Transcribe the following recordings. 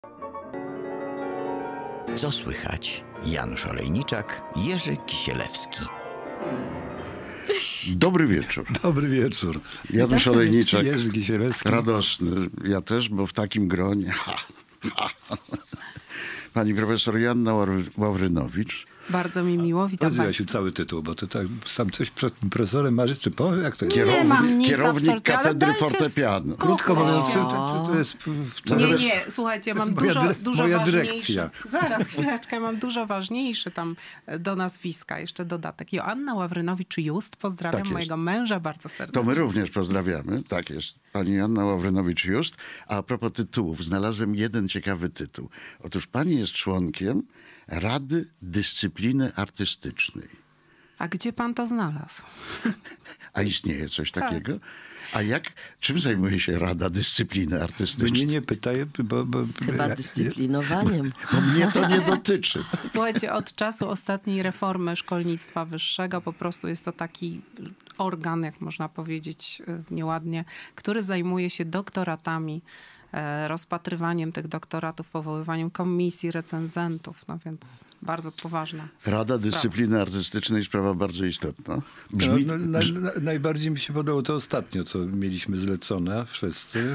Co słychać? Janusz Olejniczak, Jerzy Kisielewski. Dobry wieczór. Dobry wieczór. Janusz Olejniczak. Jerzy Kisielewski. Radosny. Ja też, bo w takim gronie. Pani profesor Joanna Ławrynowicz. Bardzo mi miło, witam Powiedz, państwa. Jasiu, cały tytuł, bo ty tak sam coś przed tym profesorem marzy, czy po? Jak to jest? Nie mam nic Kierownik absolutnie, ale katedry dajcie fortepianu. Krótko mówiąc, to jest... Nie, słuchajcie, mam dużo moja ważniejsze. dyrekcja. Zaraz, chwileczkę, mam dużo ważniejsze tam do nazwiska, jeszcze dodatek. Joanna Ławrynowicz-Just, pozdrawiam Tak jest. mojego męża bardzo serdecznie. To my również pozdrawiamy. Tak jest. Pani Joanna Ławrynowicz-Just. A propos tytułów, znalazłem jeden ciekawy tytuł. Otóż pani jest członkiem Rady Dyscypliny Artystycznej. A gdzie pan to znalazł? A istnieje coś takiego? A czym zajmuje się Rada Dyscypliny Artystycznej? Mnie nie pytaj, bo Chyba dyscyplinowaniem. Bo mnie to nie dotyczy. Słuchajcie, od czasu ostatniej reformy szkolnictwa wyższego po prostu jest to taki organ, jak można powiedzieć nieładnie, który zajmuje się doktoratami, rozpatrywaniem tych doktoratów, powoływaniem komisji recenzentów, no więc bardzo poważna Rada sprawa. Dyscypliny Artystycznej, sprawa bardzo istotna. Brzmi, najbardziej mi się podobało to ostatnio, co mieliśmy zlecone wszyscy.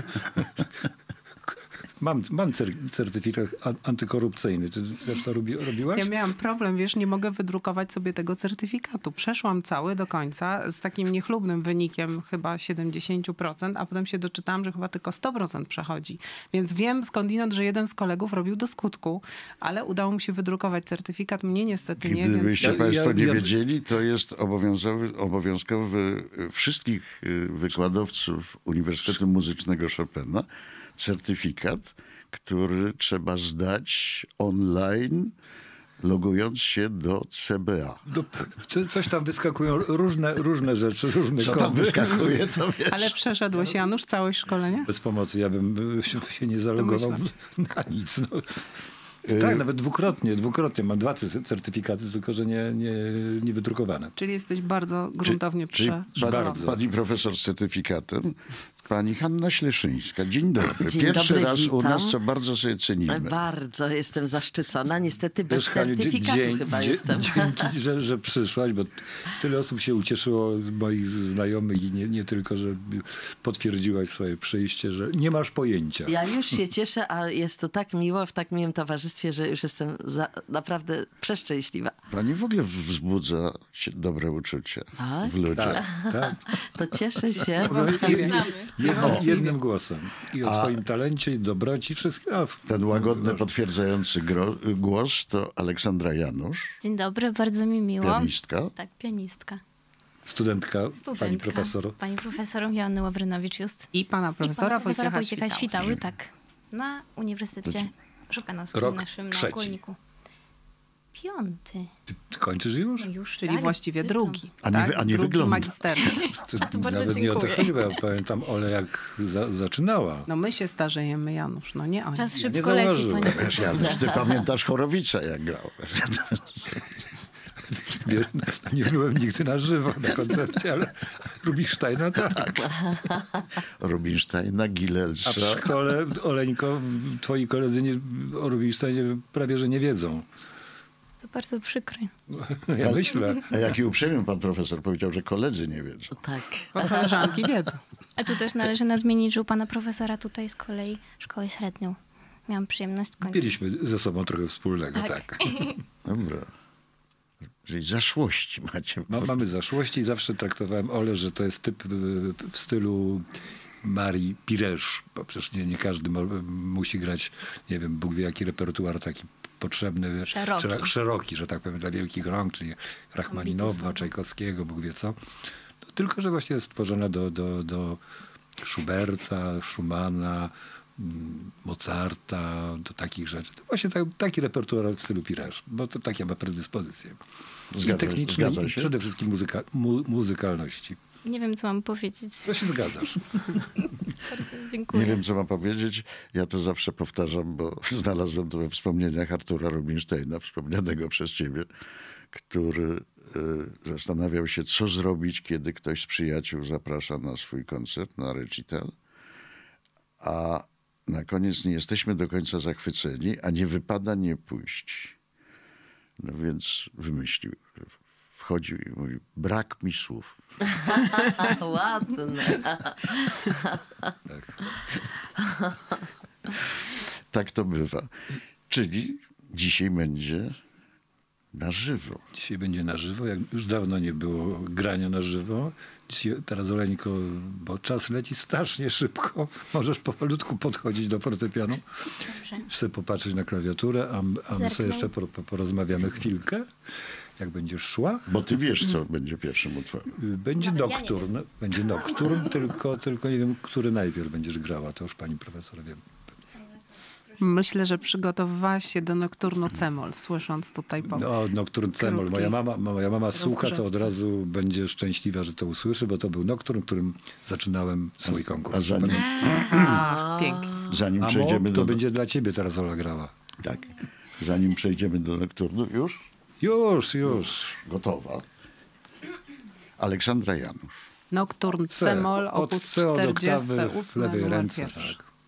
Mam certyfikat antykorupcyjny. Ty też to robiłaś? Ja miałam problem, wiesz, nie mogę wydrukować sobie tego certyfikatu. Przeszłam cały do końca z takim niechlubnym wynikiem chyba 70%, a potem się doczytałam, że chyba tylko 100% przechodzi. Więc wiem skądinąd, że jeden z kolegów robił do skutku, ale udało mi się wydrukować certyfikat. Mnie niestety nie, Gdybyście więc... państwo nie wiedzieli, to jest obowiązkowy wszystkich wykładowców Uniwersytetu Muzycznego Chopina certyfikat, który trzeba zdać online, logując się do CBA. Coś tam wyskakują, różne rzeczy, różne Co tam kody. wyskakuje, to wiesz. Ale przeszedłeś, Janusz, całe szkolenie? Bez pomocy ja bym się nie zalogował na nic. No. Tak, nawet dwukrotnie. Mam 2 certyfikaty, tylko że nie wydrukowane. Czyli jesteś bardzo gruntownie bardzo. Pani profesor z certyfikatem, pani Hanna Śleszyńska. Dzień dobry. Dzień Pierwszy dobry, raz u witam. nas, co bardzo sobie cenimy. Bardzo jestem zaszczycona. Niestety bez Wiesz, Haniu, certyfikatu chyba jestem. Dzięki, że przyszłaś, bo tyle osób się ucieszyło, moich znajomych i nie tylko, że potwierdziłaś swoje przyjście, że nie masz pojęcia. Ja już się cieszę, a jest to tak miło, w tak miłym towarzystwie, że już jestem naprawdę przeszczęśliwa. Pani w ogóle wzbudza dobre uczucie Tak? w ludziach. Tak. To cieszę się. Jednym głosem. I o swoim talencie, i dobroci, wszystkim. Ten łagodny, potwierdzający głos to Aleksandra Janusz, Dzień dobry, bardzo mi miło. pianistka. Tak, pianistka. Studentka, pani profesor. Pani profesor Joanny Ławrynowicz-Just. I pana profesora Wojciecha Świtały, tak. Na Uniwersytecie Chopinowskim Rok naszym na 3. Ogólniku. 5. Ty kończysz już? No już, Czyli tak, właściwie dyplom. drugi. A nie tak? wy- a nie drugi wygląda. magisterski. To bardzo nawet nie o to dziękuję. chodzi, bo ja pamiętam Ole, jak zaczynała. No my się starzejemy, Janusz, no nie oni. Czas nie szybko leci, zauważyłem. panie Wiesz, profesorze. Janusz, ty pamiętasz Chorowica, jak grał. Wiesz, nie byłem nigdy na żywo na koncercie, ale Rubinsteina tak. Rubinsteina, A Gilelsa. w szkole, Oleńko, twoi koledzy o Rubinsteinie prawie, że nie wiedzą. To bardzo przykre. Ja myślę. A jaki uprzejmy pan profesor powiedział, że koledzy nie wiedzą. Tak. Bo koleżanki wiedzą. A tu też należy nadmienić, że u pana profesora tutaj z kolei szkołę średnią. Miałam przyjemność kończyć. Mieliśmy ze sobą trochę wspólnego, tak. Dobra. Czyli zaszłości macie. Mamy zaszłości i zawsze traktowałem Ole, że to jest typ w stylu Marii Piresz, bo przecież nie każdy musi grać, nie wiem, Bóg wie jaki repertuar taki potrzebny, szeroki, że tak powiem, dla wielkich rąk, czyli Rachmaninowa, Czajkowskiego, Bóg wie co. No, tylko, że właśnie jest stworzona do Schuberta, Schumana, Mozarta, do takich rzeczy. To właśnie taki repertuar w stylu Piresz, bo to takie ma predyspozycje. I techniczne, i przede wszystkim muzykalności. Nie wiem, co mam powiedzieć. To się zgadzasz. Bardzo dziękuję. Nie wiem, co mam powiedzieć. Ja to zawsze powtarzam, bo znalazłem to we wspomnieniach Artura Rubinsteina, wspomnianego przez ciebie, który zastanawiał się, co zrobić, kiedy ktoś z przyjaciół zaprasza na swój koncert, na recital, a na koniec nie jesteśmy do końca zachwyceni, a nie wypada nie pójść. No więc wymyślił. Wchodził i mówi, brak mi słów. Ładne. Tak to bywa. Czyli dzisiaj będzie na żywo. Dzisiaj będzie na żywo, jak już dawno nie było grania na żywo. Dzisiaj, teraz Oleńko, bo czas leci strasznie szybko, możesz powolutku podchodzić do fortepianu, sobie popatrzeć na klawiaturę, a my sobie Zerknę. jeszcze porozmawiamy chwilkę, jak będziesz szła. Bo ty wiesz, co będzie pierwszym utworem. Będzie Nawet ja nie nokturn, będzie nokturn, tylko nie wiem, który najpierw będziesz grała, to już pani profesor wie. Myślę, że przygotowywałaś się do nokturnu Cemol, słysząc tutaj No, nokturn Cemol. Moja mama słucha, to od rozgrzewce. razu będzie szczęśliwa, że to usłyszy, bo to był nokturn, którym zaczynałem swój konkurs. A zanim, Ach, pięknie. zanim Mamo, przejdziemy to do... będzie dla ciebie teraz Ola grała. Tak. Zanim przejdziemy do nokturnu, już Już. gotowa. Aleksandra Janusz. Nokturn Cemol, Od opus C od oktawy 48, w lewej numer ręce. pierwszy. Tak.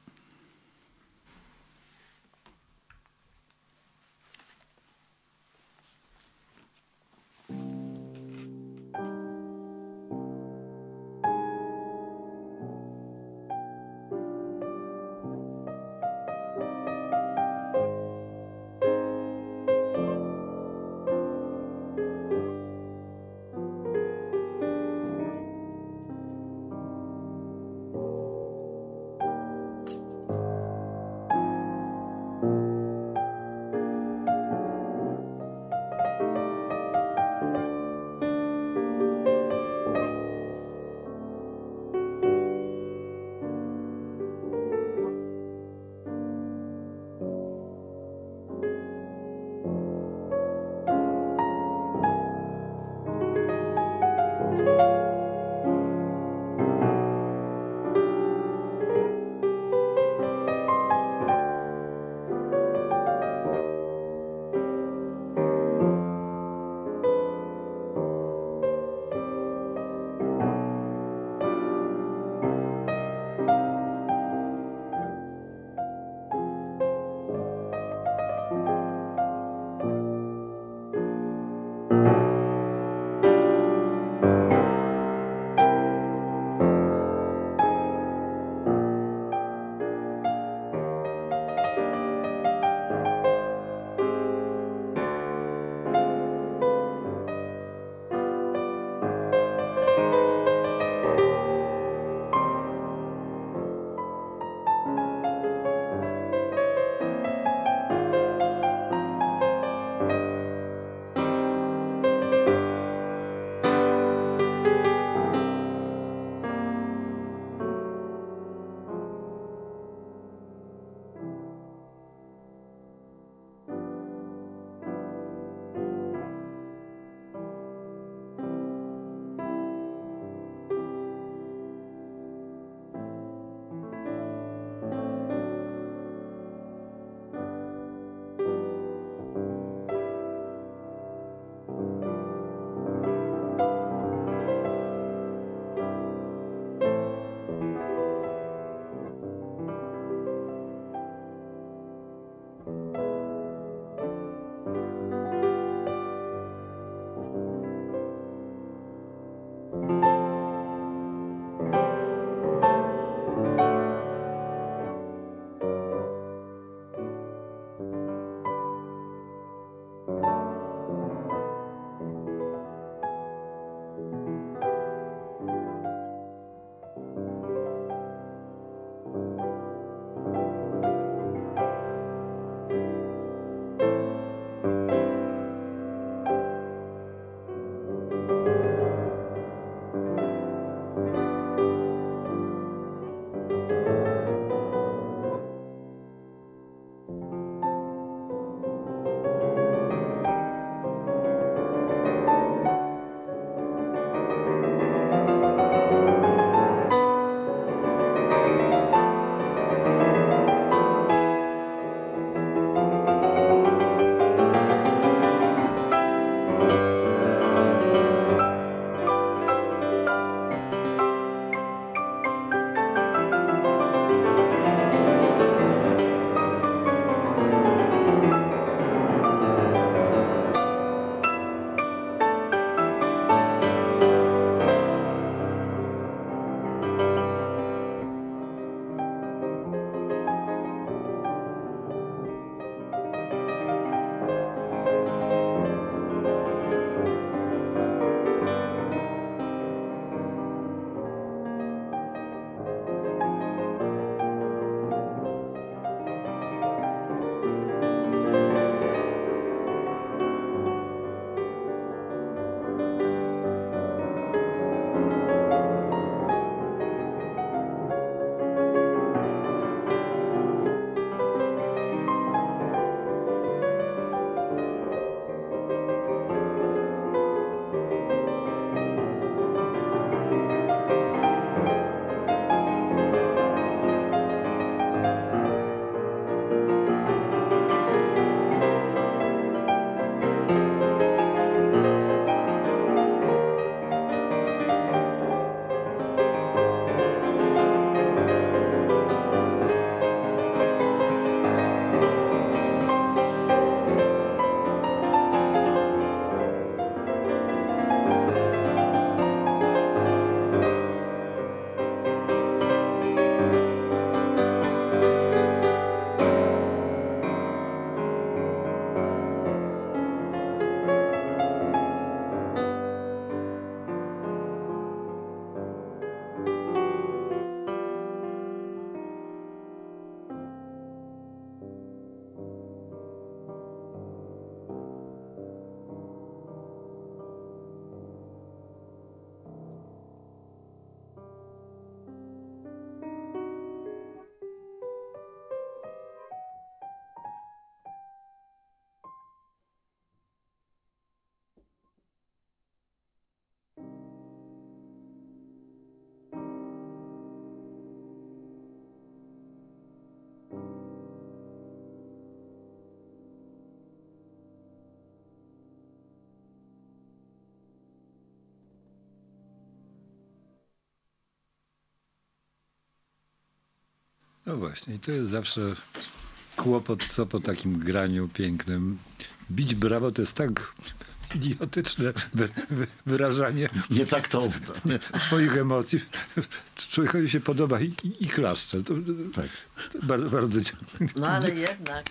No właśnie, i to jest zawsze kłopot, co po takim graniu pięknym. Bić brawo to jest tak idiotyczne wyrażanie Nietaktowne. swoich emocji. Człowiekowi się podoba i klaszcze. To bardzo, bardzo No ale jednak...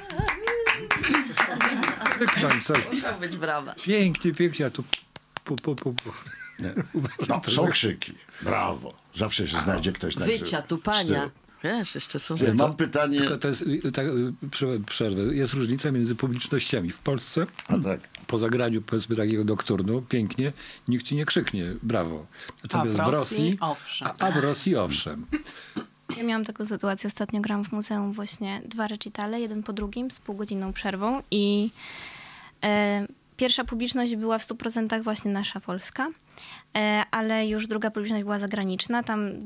Muszą być brawa. Pięknie, a tu No, są krzyki. Brawo. Zawsze się znajdzie ktoś na Wycia, tupania. Wiesz, jeszcze są... Mam pytanie... To jest, tak, przerwę. Jest różnica między publicznościami. W Polsce, A tak. po zagraniu powiedzmy takiego nokturnu, pięknie, nikt ci nie krzyknie brawo. Natomiast w Rosji owszem. A w Rosji owszem. Ja miałam taką sytuację, ostatnio grałam w muzeum właśnie 2 recitale, jeden po drugim, z półgodzinną przerwą i pierwsza publiczność była w 100% właśnie nasza polska, ale już druga publiczność była zagraniczna, tam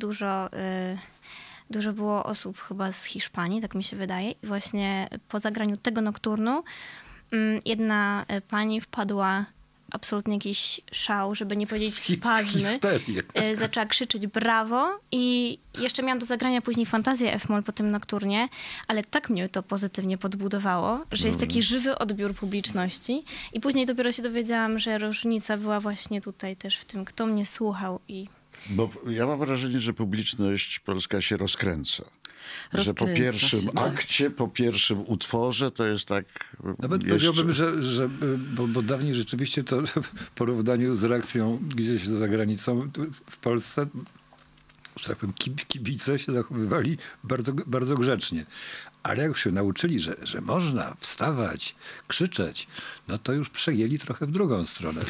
dużo było osób chyba z Hiszpanii, tak mi się wydaje. I właśnie po zagraniu tego nokturnu jedna pani wpadła absolutnie jakiś szał, żeby nie powiedzieć spazmy. Zaczęła krzyczeć brawo i jeszcze miałam do zagrania później fantazję F-moll po tym nokturnie, ale tak mnie to pozytywnie podbudowało, że jest taki żywy odbiór publiczności i później dopiero się dowiedziałam, że różnica była właśnie tutaj też w tym, kto mnie słuchał i... Bo ja mam wrażenie, że publiczność polska się rozkręca. Że po Rozkręca pierwszym się, tak. akcie, po pierwszym utworze to jest tak... Nawet powiedziałbym, że bo dawniej rzeczywiście to w porównaniu z reakcją gdzieś za granicą w Polsce, że tak powiem, kibice się zachowywali bardzo, bardzo grzecznie. Ale jak się nauczyli, że można wstawać, krzyczeć, no to już przejęli trochę w drugą stronę.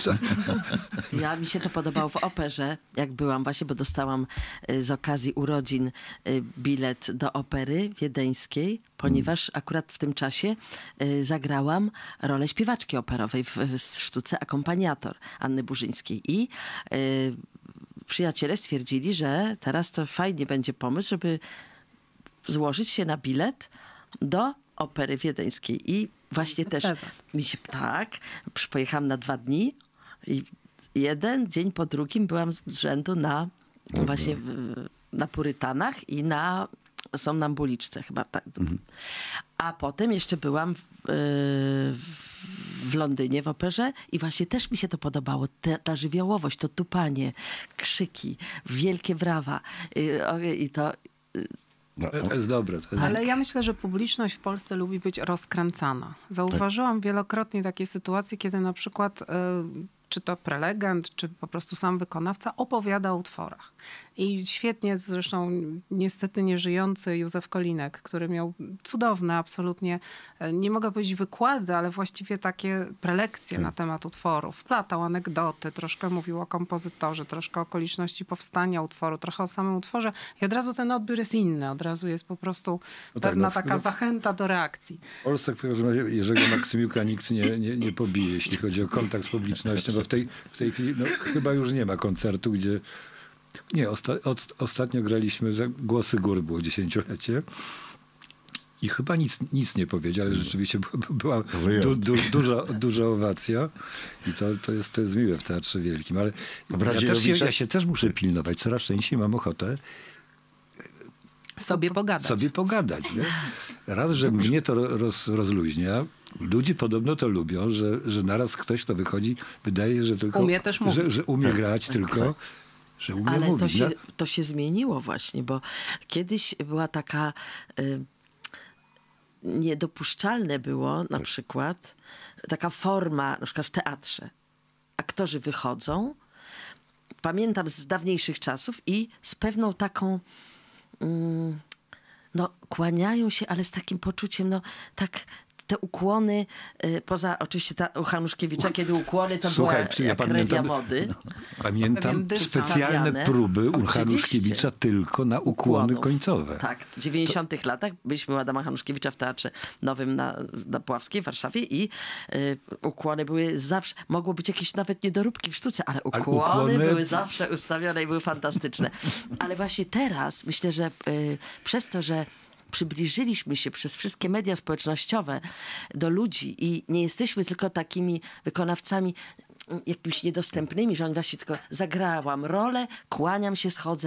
Mi się to podobało w operze, jak byłam właśnie, bo dostałam z okazji urodzin bilet do opery wiedeńskiej, ponieważ akurat w tym czasie zagrałam rolę śpiewaczki operowej w sztuce Akompaniator Anny Burzyńskiej. I przyjaciele stwierdzili, że teraz to fajnie będzie pomysł, żeby złożyć się na bilet do opery wiedeńskiej. I właśnie też mi się pojechałam na 2 dni i jeden dzień po drugim byłam z rzędu na właśnie na Purytanach i na Somnambuliczce chyba tak. A potem jeszcze byłam w Londynie w operze i właśnie też mi się to podobało. Ta żywiołowość, to tupanie, krzyki, wielkie brawa i to... To jest dobre. Ale ja myślę, że publiczność w Polsce lubi być rozkręcana. Zauważyłam wielokrotnie takie sytuacje, kiedy na przykład czy to prelegent, czy po prostu sam wykonawca opowiada o utworach. I świetnie zresztą niestety nieżyjący Józef Kolinek, który miał cudowne absolutnie, nie mogę powiedzieć wykłady, ale właściwie takie prelekcje na temat utworów. Wplatał anegdoty, troszkę mówił o kompozytorze, troszkę o okoliczności powstania utworu, trochę o samym utworze i od razu ten odbiór jest inny. Od razu jest po prostu pewna taka zachęta do reakcji. W Polsce w każdym razie Jerzego Maksymiuka nikt nie pobije, jeśli chodzi o kontakt z publicznością, bo w tej chwili chyba już nie ma koncertu, gdzie... Nie, ostatnio graliśmy, Głosy Gór było 10-lecie i chyba nic nie powiedział, ale rzeczywiście była duża owacja i to jest miłe w Teatrze Wielkim, ale ja się też muszę pilnować, coraz częściej mam ochotę sobie pogadać. Nie? Raz, że mnie to rozluźnia. Ludzie podobno to lubią, że naraz ktoś, kto wychodzi, wydaje, że tylko... Umie też mówić. Że umie grać tylko... Ale mówić. To się zmieniło właśnie, bo kiedyś była taka... niedopuszczalne było na przykład taka forma, na przykład w teatrze. Aktorzy wychodzą, pamiętam z dawniejszych czasów i z pewną taką... kłaniają się, ale z takim poczuciem, tak te ukłony, poza oczywiście u Hanuszkiewicza, kiedy ukłony to była jak rewia mody. Pamiętam specjalne próby u Hanuszkiewicza tylko na ukłony końcowe. Tak, w 90 latach byliśmy u Adama Hanuszkiewicza w Teatrze Nowym na Puławskiej w Warszawie i ukłony były zawsze, mogło być jakieś nawet niedoróbki w sztuce, ale ukłony były zawsze ustawione i były fantastyczne. Ale właśnie teraz myślę, że przez to, że przybliżyliśmy się przez wszystkie media społecznościowe do ludzi i nie jesteśmy tylko takimi wykonawcami jakimiś niedostępnymi, że oni właśnie tylko zagrałam rolę, kłaniam się, schodzę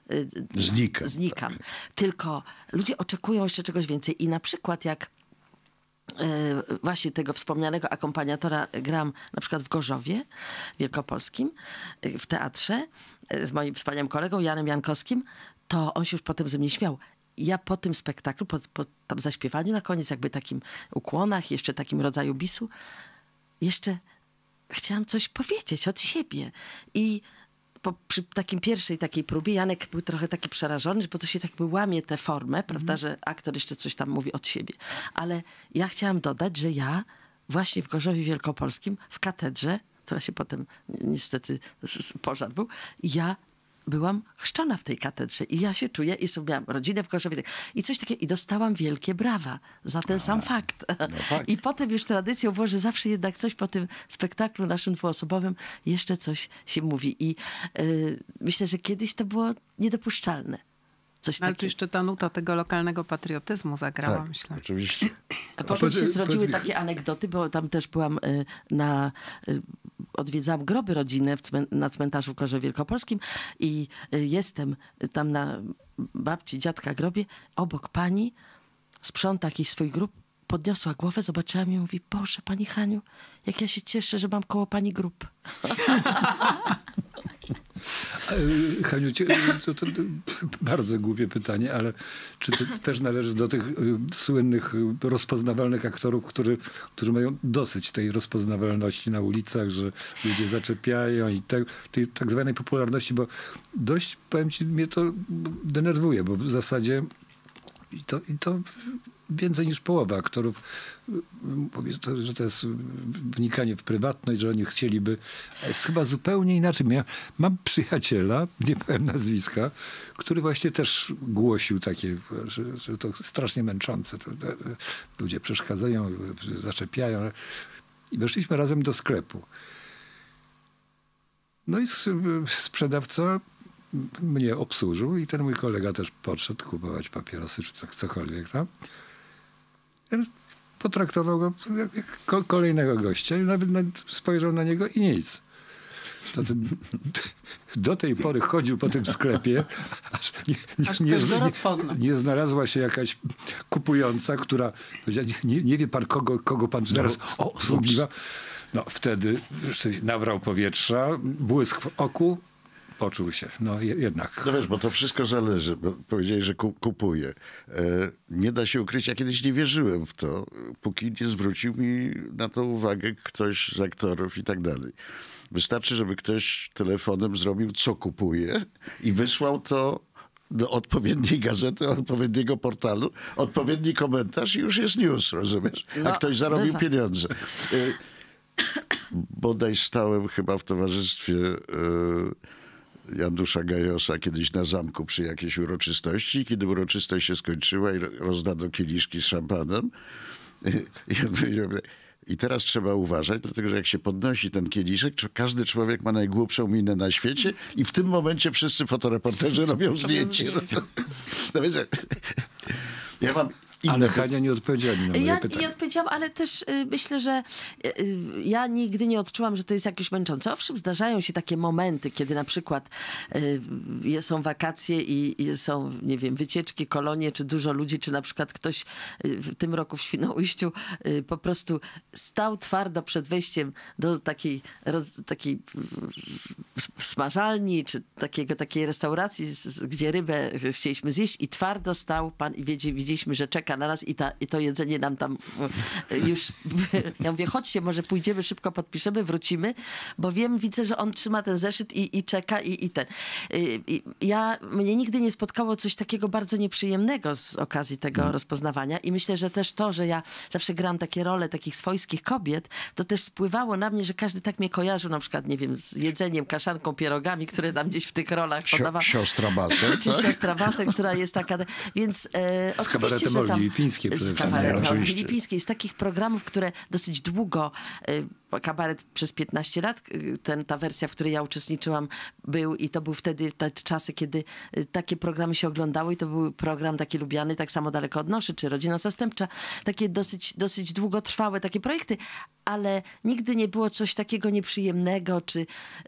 znikam. Tylko ludzie oczekują jeszcze czegoś więcej i na przykład jak właśnie tego wspomnianego akompaniatora gram na przykład w Gorzowie Wielkopolskim, w teatrze z moim wspaniałym kolegą Janem Jankowskim, to on się już potem ze mnie śmiał. Ja po tym spektaklu, po tam zaśpiewaniu na koniec, jakby takim ukłonach, jeszcze takim rodzaju bisu, jeszcze chciałam coś powiedzieć od siebie. I przy takim pierwszej takiej próbie Janek był trochę taki przerażony, bo to się tak łamie tę formę, prawda, że aktor jeszcze coś tam mówi od siebie. Ale ja chciałam dodać, że ja właśnie w Gorzowie Wielkopolskim, w katedrze, która się potem niestety pożar był, ja byłam chrzczona w tej katedrze i ja się czuję, i sobie miałam rodzinę w Gorzowie i coś takiego, i dostałam wielkie brawa za ten sam fakt. I potem już tradycją było, że zawsze jednak coś po tym spektaklu naszym dwuosobowym jeszcze coś się mówi. I myślę, że kiedyś to było niedopuszczalne. Coś Ale tu jeszcze ta nuta tego lokalnego patriotyzmu zagrała, Tak, myślę. oczywiście. A potem się zrodziły takie anegdoty, bo tam też byłam odwiedzałam groby rodzinne na cmentarzu w Gorzowie Wielkopolskim i jestem tam na babci, dziadka grobie, obok pani sprząta jakiś swój grób, podniosła głowę, zobaczyła mnie i mówi: Boże, pani Haniu, jak ja się cieszę, że mam koło pani grób. Haniu, to bardzo głupie pytanie, ale czy ty też należysz do tych słynnych, rozpoznawalnych aktorów, którzy mają dosyć tej rozpoznawalności na ulicach, że ludzie zaczepiają i tej tak zwanej popularności, bo dość, powiem ci, mnie to denerwuje, bo w zasadzie i to więcej niż połowa aktorów mówi, że to jest wnikanie w prywatność, że oni chcieliby. Jest chyba zupełnie inaczej. Mam przyjaciela, nie powiem nazwiska, który właśnie też głosił takie, że to strasznie męczące. Ludzie przeszkadzają, zaczepiają. I weszliśmy razem do sklepu. No i sprzedawca mnie obsłużył i ten mój kolega też podszedł kupować papierosy czy cokolwiek tam. Potraktował go jak kolejnego gościa i nawet spojrzał na niego i nic. Do tej pory chodził po tym sklepie, aż nie znalazła się jakaś kupująca, która powiedziała: nie wie pan, kogo pan teraz obsługiwa. No wtedy nabrał powietrza, błysk w oku, poczuł się. No jednak. No wiesz, bo to wszystko zależy. Bo powiedziałeś, że kupuje. Nie da się ukryć, ja kiedyś nie wierzyłem w to, póki nie zwrócił mi na to uwagę ktoś z aktorów i tak dalej. Wystarczy, żeby ktoś telefonem zrobił, co kupuje i wysłał to do odpowiedniej gazety, odpowiedniego portalu, odpowiedni komentarz i już jest news, rozumiesz? A ktoś zarobił pieniądze. Bodaj stałem chyba w towarzystwie Janusza Gajosa kiedyś na zamku przy jakiejś uroczystości. Kiedy uroczystość się skończyła i rozdano kieliszki z szampanem, i teraz trzeba uważać, dlatego że jak się podnosi ten kieliszek, to każdy człowiek ma najgłupszą minę na świecie i w tym momencie wszyscy fotoreporterzy robią zdjęcie. No więc ja mam Ale Hania nie odpowiedziała mi na moje pytanie. Ja nie odpowiedziałam, ale też myślę, że ja nigdy nie odczułam, że to jest jakieś męczące. Owszem, zdarzają się takie momenty, kiedy na przykład są wakacje i są, nie wiem, wycieczki, kolonie, czy dużo ludzi, czy na przykład ktoś w tym roku w Świnoujściu po prostu stał twardo przed wejściem do takiej smażalni, czy takiej restauracji, gdzie rybę chcieliśmy zjeść i twardo stał pan i widzieliśmy, że czeka na nas i to jedzenie nam tam już... Ja mówię, chodźcie, może pójdziemy, szybko podpiszemy, wrócimy, bo widzę, że on trzyma ten zeszyt i czeka i ten. Mnie nigdy nie spotkało coś takiego bardzo nieprzyjemnego z okazji tego rozpoznawania i myślę, że też to, że ja zawsze gram takie role takich swojskich kobiet, to też spływało na mnie, że każdy tak mnie kojarzył, na przykład, nie wiem, z jedzeniem, kaszanką, pierogami, które tam gdzieś w tych rolach podawała. Siostra Basek, Czy siostra Basek, która jest taka... Więc oczywiście, że tam filipińskie przede wszystkim. kabaret oczywiście. filipińskiej, z takich programów, które dosyć długo, kabaret przez 15 lat, ta wersja, w której ja uczestniczyłam był i to był wtedy te czasy, kiedy takie programy się oglądały i to był program taki lubiany, tak samo Daleko od Noszy, czy Rodzina Zastępcza, takie dosyć długotrwałe takie projekty, ale nigdy nie było coś takiego nieprzyjemnego, czy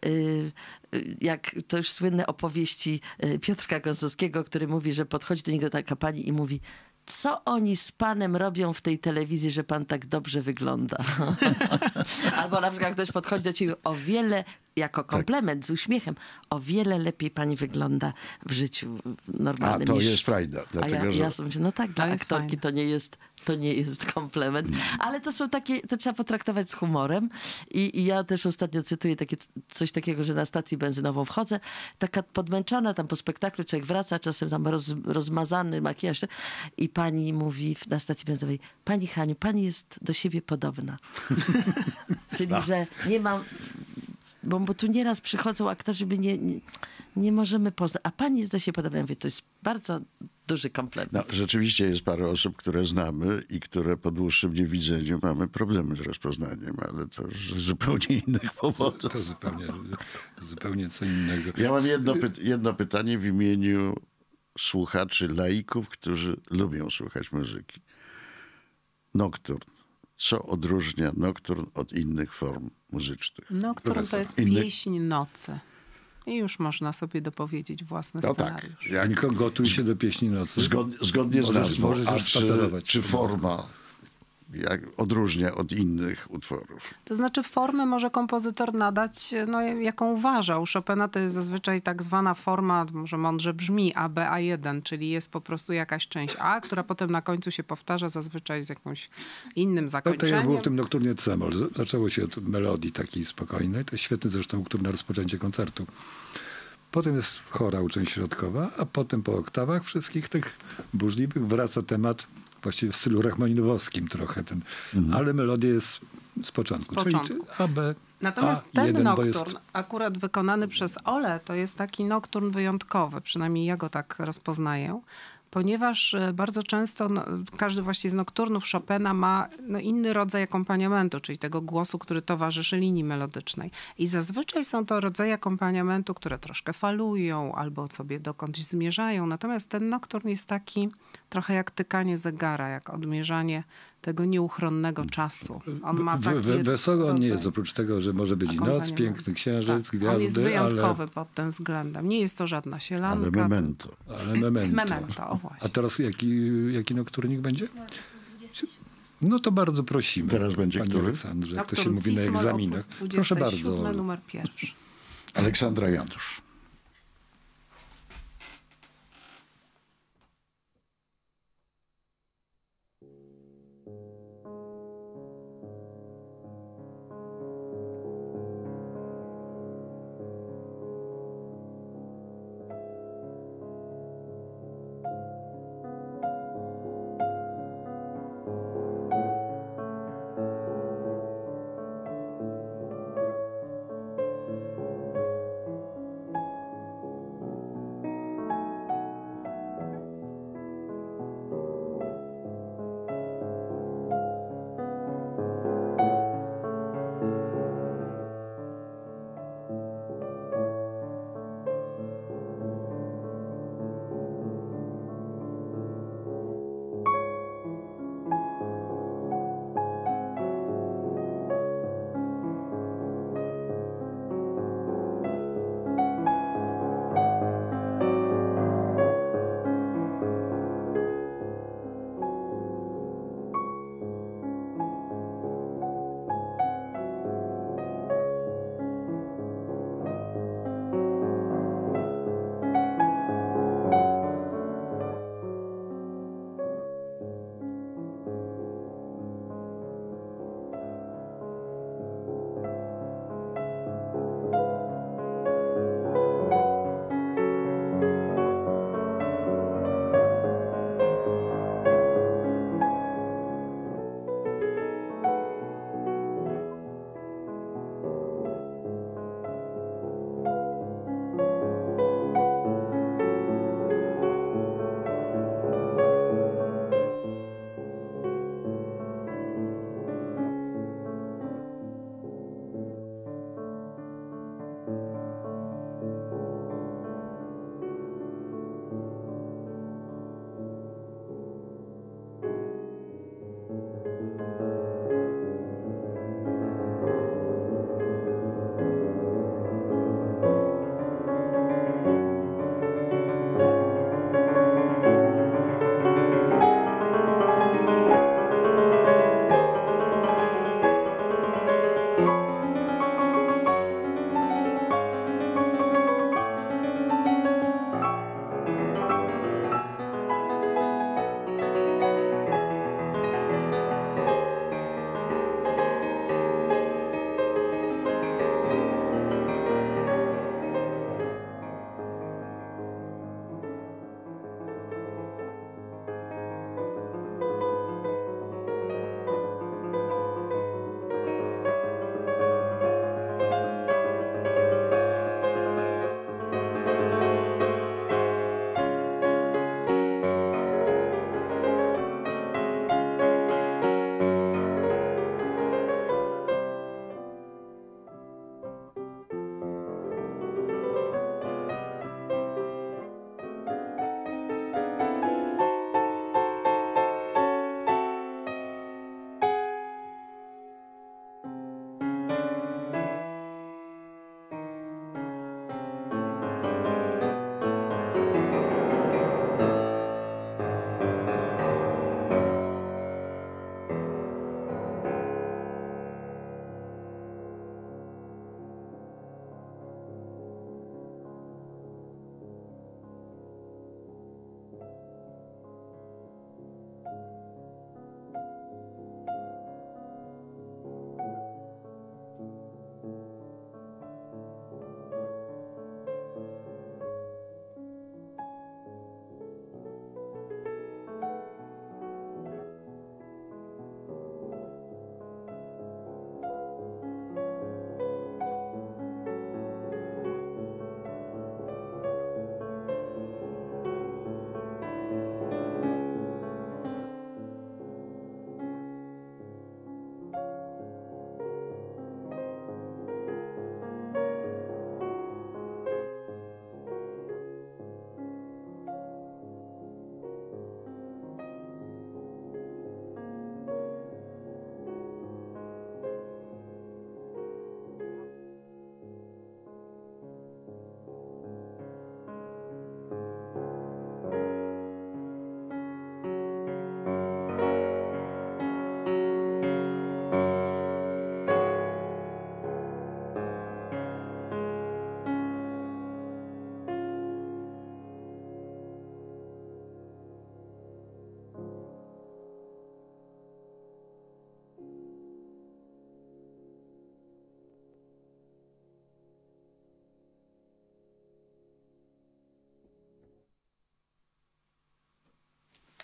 jak to już słynne opowieści Piotrka Gąsowskiego, który mówi, że podchodzi do niego taka pani i mówi: co oni z panem robią w tej telewizji, że pan tak dobrze wygląda? Albo na przykład jak ktoś podchodzi do ciebie, o wiele, jako komplement, z uśmiechem, o wiele lepiej pani wygląda w życiu normalnym. A to niż... jest frajda. Dlatego, że... ja sobie myślę, no tak, dla jest aktorki to nie jest komplement. Ale to są takie, to trzeba potraktować z humorem. I ja też ostatnio cytuję coś takiego, że na stację benzynową wchodzę, taka podmęczona, tam po spektaklu człowiek wraca, czasem tam rozmazany makijaż i pani mówi na stacji benzynowej: pani Haniu, pani jest do siebie podobna. Czyli, że nie mam... Bo tu nieraz przychodzą aktorzy, by nie możemy poznać. A pani jest do siebie podobna. Ja mówię, to jest bardzo duży komplement. No, rzeczywiście jest parę osób, które znamy i które po dłuższym niewidzeniu mamy problemy z rozpoznaniem, ale to z zupełnie innych powodów. To zupełnie co innego. Ja mam jedno pytanie w imieniu słuchaczy, laików, którzy lubią słuchać muzyki. Nokturn. Co odróżnia nokturn od innych form muzycznych? Nocturne to jest pieśń nocy. I już można sobie dopowiedzieć własny scenariusz. Jańko, gotuj się do pieśni nocy. Zgodnie z nazwą. Możesz A już spacerować. czy forma odróżnia od innych utworów? To znaczy formę może kompozytor nadać, jaką uważa. U Chopina to jest zazwyczaj tak zwana forma, może mądrze brzmi, ABA1, czyli jest po prostu jakaś część A, która potem na końcu się powtarza zazwyczaj z jakimś innym No to zakończeniem. jak było w tym nokturnie C-moll. Zaczęło się od melodii takiej spokojnej. To jest świetny zresztą utwór na rozpoczęcie koncertu. Potem jest chorał, część środkowa, a potem po oktawach wszystkich tych burzliwych wraca temat właściwie w stylu rachmaninowskim trochę ten. Ale melodia jest z początku. Czyli A, B, Natomiast A1, ten bo nokturn, jest... akurat wykonany przez Ole, to jest taki nokturn wyjątkowy, przynajmniej ja go tak rozpoznaję, ponieważ bardzo często każdy właśnie z nokturnów Chopina ma inny rodzaj akompaniamentu, czyli tego głosu, który towarzyszy linii melodycznej. I zazwyczaj są to rodzaje akompaniamentu, które troszkę falują albo sobie dokądś zmierzają. Natomiast ten nokturn jest taki trochę jak tykanie zegara, jak odmierzanie tego nieuchronnego czasu. On ma taki Wesoły on nie jest, oprócz tego, że może być i noc, piękny księżyc, gwiazdy, on jest wyjątkowy pod tym względem. Nie jest to żadna sielanka. Ale memento. Memento, o właśnie. A teraz jaki nokturnik będzie? No to bardzo prosimy. Teraz będzie Pani który? Aleksandrze, jak to się Nocturn mówi na C-moll, egzaminach. opus 27, Proszę bardzo. numer 1. Aleksandra Janusz.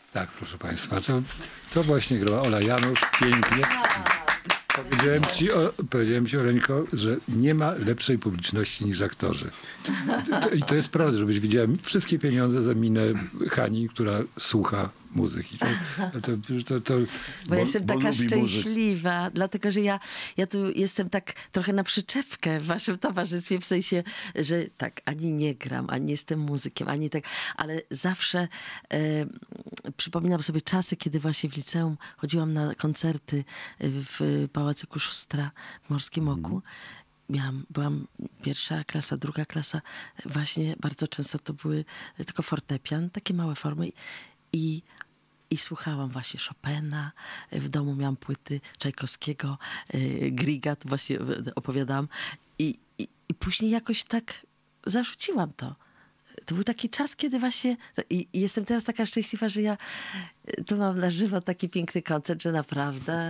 Tak, proszę państwa, to właśnie grała Ola Janusz, pięknie. Powiedziałem ci, Oleńko, że nie ma lepszej publiczności niż aktorzy. I to jest prawda, żebyś widziała wszystkie pieniądze za minę Hani, która słucha muzyki. Bo ja jestem taka lubi szczęśliwa, dlatego że ja tu jestem tak trochę na przyczepkę w waszym towarzystwie, w sensie, że tak, ani nie gram, ani nie jestem muzykiem, ani tak, ale zawsze przypominam sobie czasy, kiedy właśnie w liceum chodziłam na koncerty w Pałacu Kuszustra w Morskim Oku. Byłam pierwsza klasa, druga klasa. Właśnie bardzo często to były tylko fortepian, takie małe formy. I słuchałam właśnie Chopina. W domu miałam płyty Czajkowskiego, Griga, to właśnie opowiadałam. I później jakoś tak zarzuciłam to. To był taki czas, kiedy właśnie... I jestem teraz taka szczęśliwa, że ja tu mam na żywo taki piękny koncert, że naprawdę...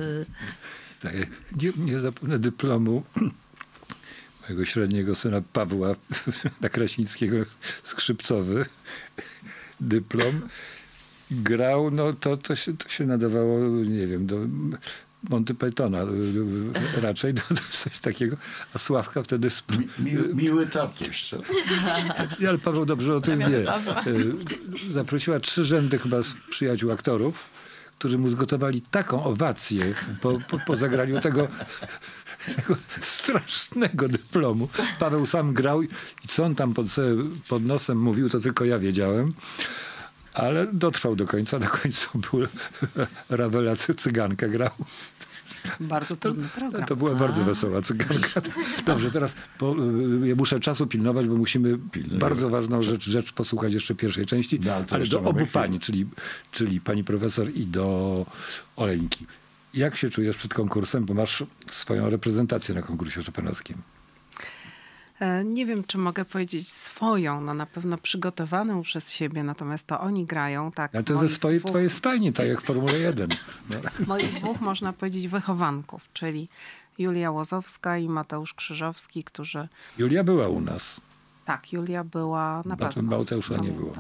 Nie zapomnę dyplomu mojego średniego syna Pawła Nakrasińskiego, skrzypcowy dyplom. Grał, no to się nadawało, nie wiem, do Monty Pythona raczej, do coś takiego. A Sławka wtedy... Miły tatuś. Ale Paweł dobrze o tym wie. Zaprosiła 3 rzędy chyba z przyjaciół aktorów, którzy mu zgotowali taką owację po zagraniu tego strasznego dyplomu. Paweł sam grał i co on tam pod nosem mówił, to tylko ja wiedziałem. Ale dotrwał do końca. Na końcu był Ravela Cyganka grał. Bardzo trudny program. To była bardzo wesoła cyganka. Dobrze, teraz ja muszę czasu pilnować, bo musimy bardzo ważną rzecz posłuchać jeszcze pierwszej części, ale do obu pani, czyli pani profesor i do Oleńki. Jak się czujesz przed konkursem, bo masz swoją reprezentację na konkursie chopinowskim? Nie wiem, czy mogę powiedzieć swoją, no na pewno przygotowaną przez siebie, natomiast to oni grają. Tak, ale to ze twojej stajni, tak jak w Formule 1. No. Moich 2, można powiedzieć, wychowanków, czyli Julia Łozowska i Mateusz Krzyżowski, którzy... Julia była u nas. Tak, Julia była na pewno. Mateusza nie było.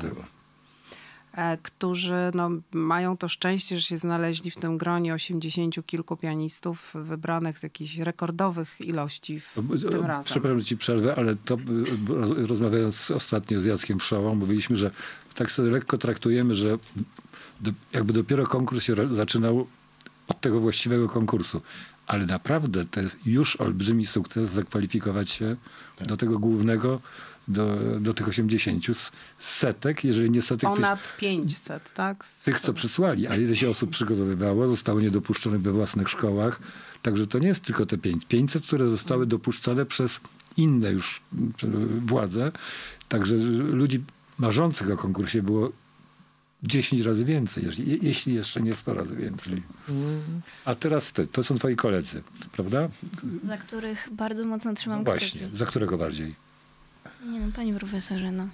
Którzy mają to szczęście, że się znaleźli w tym gronie 80 kilku pianistów wybranych z jakichś rekordowych ilości tym razem. Przepraszam, że ci przerwę, ale to rozmawiając ostatnio z Jackiem Wszołą, mówiliśmy, że tak sobie lekko traktujemy, że jakby dopiero konkurs się zaczynał od tego właściwego konkursu. Ale naprawdę to jest już olbrzymi sukces zakwalifikować się do tego głównego, do tych 80 setek, jeżeli nie setek... Ponad 500, tak? Tych, co przysłali, a ile się osób przygotowywało, zostało niedopuszczonych we własnych szkołach. Także to nie jest tylko te 500, które zostały dopuszczone przez inne już władze. Także ludzi marzących o konkursie było 10 razy więcej, jeśli jeszcze nie 100 razy więcej. A teraz to są twoi koledzy, prawda? Za których bardzo mocno trzymam Właśnie, kciuki. za którego bardziej? Nie no, panie profesorze, no.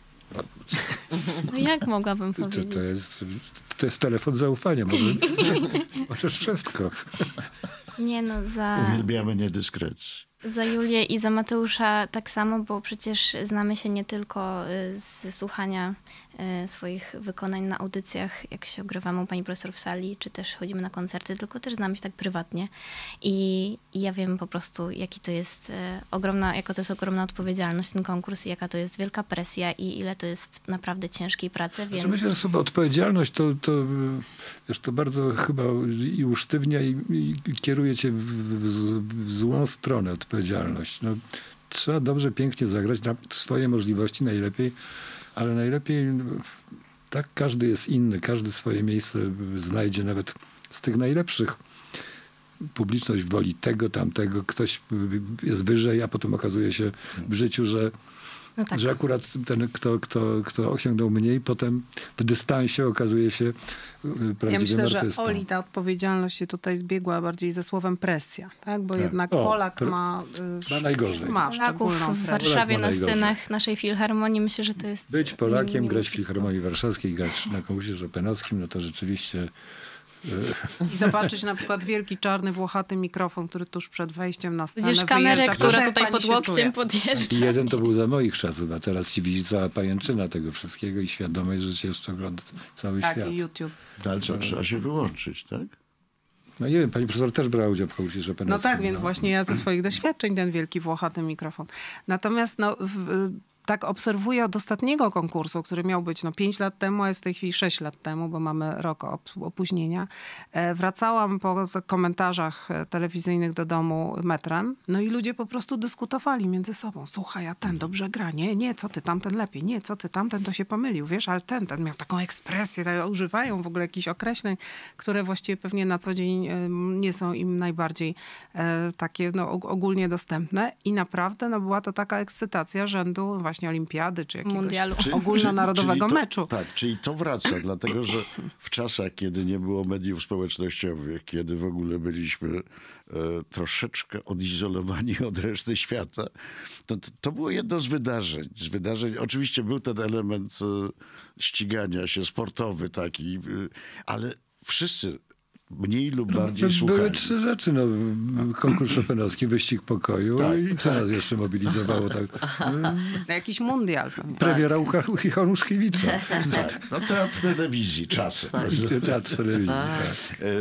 No jak mogłabym powiedzieć? To jest telefon zaufania. Możesz wszystko. Nie no, Uwielbiamy niedyskrecji. Za Julię i za Mateusza tak samo, bo przecież znamy się nie tylko z słuchania swoich wykonań na audycjach, jak się ogrywamy u pani profesor w sali, czy też chodzimy na koncerty, tylko też znamy się tak prywatnie. I ja wiem po prostu, jaka to jest ogromna odpowiedzialność ten konkurs i jaka to jest wielka presja i ile to jest naprawdę ciężkiej pracy. Więc... Myślę, że słowo odpowiedzialność to bardzo chyba i usztywnia i kieruje cię w złą stronę odpowiedzialność. No, trzeba dobrze, pięknie zagrać na swoje możliwości najlepiej, ale najlepiej tak każdy jest inny, każdy swoje miejsce znajdzie nawet z tych najlepszych. Publiczność woli tego, tamtego, ktoś jest wyżej, a potem okazuje się w życiu, że akurat ten, kto osiągnął mniej, potem w dystansie okazuje się prawdziwym artystą. Że Oli ta odpowiedzialność się tutaj zbiegła bardziej ze słowem presja, tak? Bo jednak Polak ma najgorzej. Szczególną w Warszawie na scenach naszej filharmonii, myślę, że to jest... Być Polakiem, grać w Filharmonii Warszawskiej, grać na konkursie chopinowskim, no to rzeczywiście I zobaczyć na przykład wielki, czarny, włochaty mikrofon, który tuż przed wejściem na scenę Widzisz kamerę, wyjeżdża. która Proszę, tutaj pani pod się łokciem czuje. podjeżdża. I jeden to był za moich czasów, a teraz się widzi cała pajęczyna tego wszystkiego i świadomość, że się jeszcze ogląda cały Tak, świat. i YouTube. Ale co, trzeba się wyłączyć, tak? No nie wiem, pani profesor też brała udział w konkursie Chopinowskim. No tak, więc właśnie ja ze swoich doświadczeń ten wielki, włochaty mikrofon. Natomiast tak obserwuję od ostatniego konkursu, który miał być 5 lat temu, a jest w tej chwili 6 lat temu, bo mamy rok opóźnienia. Wracałam po komentarzach telewizyjnych do domu metrem, no i ludzie po prostu dyskutowali między sobą. Słuchaj, a ten dobrze gra. Nie, co ty, tamten lepiej. Nie, co ty, tamten to się pomylił, wiesz, ale ten miał taką ekspresję, używają w ogóle jakichś określeń, które właściwie pewnie na co dzień nie są im najbardziej takie ogólnie dostępne. I naprawdę była to taka ekscytacja rzędu właśnie olimpiady, czy jakiegoś Mundialu. ogólnonarodowego czyli to, meczu. Tak, czyli to wraca, dlatego że w czasach, kiedy nie było mediów społecznościowych, kiedy w ogóle byliśmy troszeczkę odizolowani od reszty świata, to było jedno z wydarzeń. Oczywiście był ten element ścigania się sportowy taki, ale wszyscy mniej lub bardziej słuchali. Były 3 rzeczy. Konkurs Chopinowski, wyścig pokoju i co nas jeszcze mobilizowało? Tak? Na jakiś mundial. Pewnie. Premiera Januszkiewicza. Tak, no teatr telewizji czasem. Teatr telewizji, tak.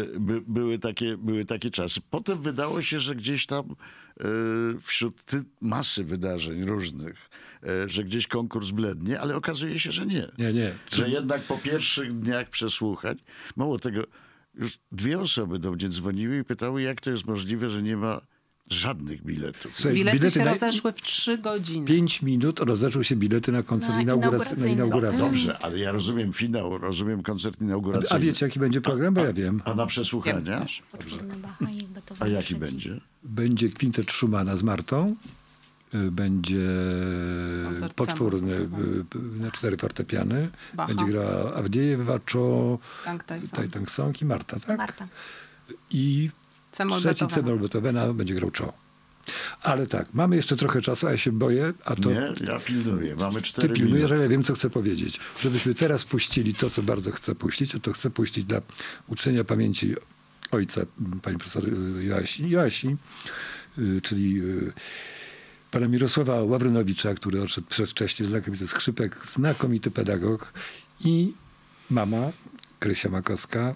Były takie czasy. Potem wydało się, że gdzieś tam wśród masy wydarzeń różnych, że gdzieś konkurs blednie, ale okazuje się, że nie. Nie. Że jednak po pierwszych dniach przesłuchań, mało tego, już 2 osoby do mnie dzwoniły i pytały, jak to jest możliwe, że nie ma żadnych biletów. Słuchaj, Bilety się rozeszły w 3 godziny. 5 minut rozeszły się bilety na koncert Na inauguracyjny. inauguracyjny. Dobrze, ale ja rozumiem finał, rozumiem koncert inauguracyjny. A wiecie, jaki będzie program? Bo ja wiem. A na przesłuchania? Poczwórny Bacha i Beethoven A jaki III. będzie? Będzie kwintet Schumana z Martą. Będzie Koncert poczwórny Samba. na 4 fortepiany. Bacha. Będzie grała Awdiejewa, Cho, Tang Tai-song. Tai-Tang Song i Marta, tak? Marta. I Cemol trzeci Beethovena. cemol Beethovena będzie grał Cho. Ale tak, mamy jeszcze trochę czasu, a ja się boję, a to Nie, ja pilnuję. Mamy 4 ty pilnujesz, minuty. ale ja wiem, co chcę powiedzieć. Żebyśmy teraz puścili to, co bardzo chcę puścić, a to chcę puścić dla uczczenia pamięci ojca pani profesor Joasi, czyli pana Mirosława Ławrynowicza, który odszedł przedwcześnie, znakomity skrzypek, znakomity pedagog, i mama Krysia Makowska,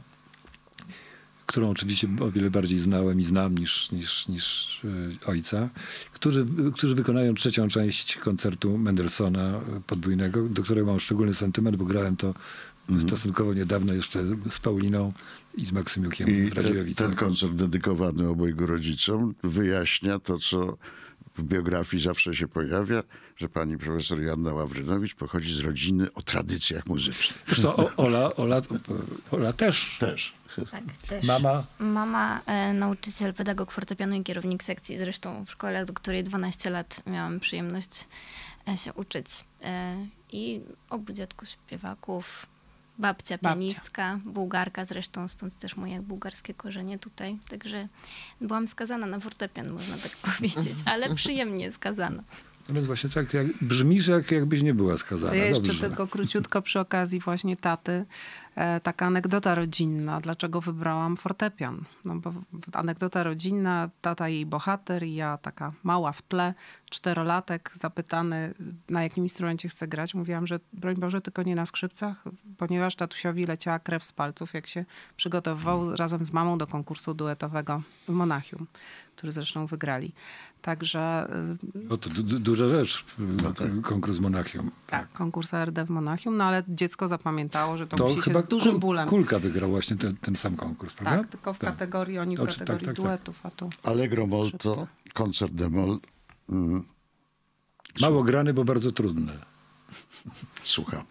którą oczywiście o wiele bardziej znałem i znam niż ojca, którzy wykonają 3. część koncertu Mendelssohna podwójnego, do którego mam szczególny sentyment, bo grałem to stosunkowo niedawno jeszcze z Pauliną i z Maksymiukiem I w Radziejowicach. ten koncert dedykowany obojgu rodzicom wyjaśnia to, co w biografii zawsze się pojawia, że pani profesor Joanna Ławrynowicz pochodzi z rodziny o tradycjach muzycznych. Zresztą Ola też. Tak, też. Mama Nauczyciel, pedagog fortepianu i kierownik sekcji, zresztą w szkole, do której 12 lat miałam przyjemność się uczyć. I obu dziadków śpiewaków, babcia pianistka, Bułgarka zresztą, stąd też moje bułgarskie korzenie tutaj. Także byłam skazana na fortepian, można tak powiedzieć, ale przyjemnie skazana. No więc właśnie tak brzmisz, jakbyś nie była skazana. To ja jeszcze Dobrze. tylko króciutko przy okazji właśnie taty. Taka anegdota rodzinna, dlaczego wybrałam fortepian. No bo anegdota rodzinna, tata jej bohater i ja taka mała w tle, 4-latek, zapytany, na jakim instrumencie chce grać. Mówiłam, że broń Boże, tylko nie na skrzypcach, ponieważ tatusiowi leciała krew z palców, jak się przygotowywał razem z mamą do konkursu duetowego w Monachium, który zresztą wygrali. Także No to duża rzecz, konkurs Monachium. tak, konkurs ARD w Monachium, no ale dziecko zapamiętało, że to To musi się chyba z dużym bólem. Kulka wygrał właśnie ten sam konkurs, prawda? Tak, tylko w kategorii, oni w Znaczy, kategorii tak. duetów, a tu... Allegro molto, koncert de mol. Mało grany, bo bardzo trudny. Słuchamy.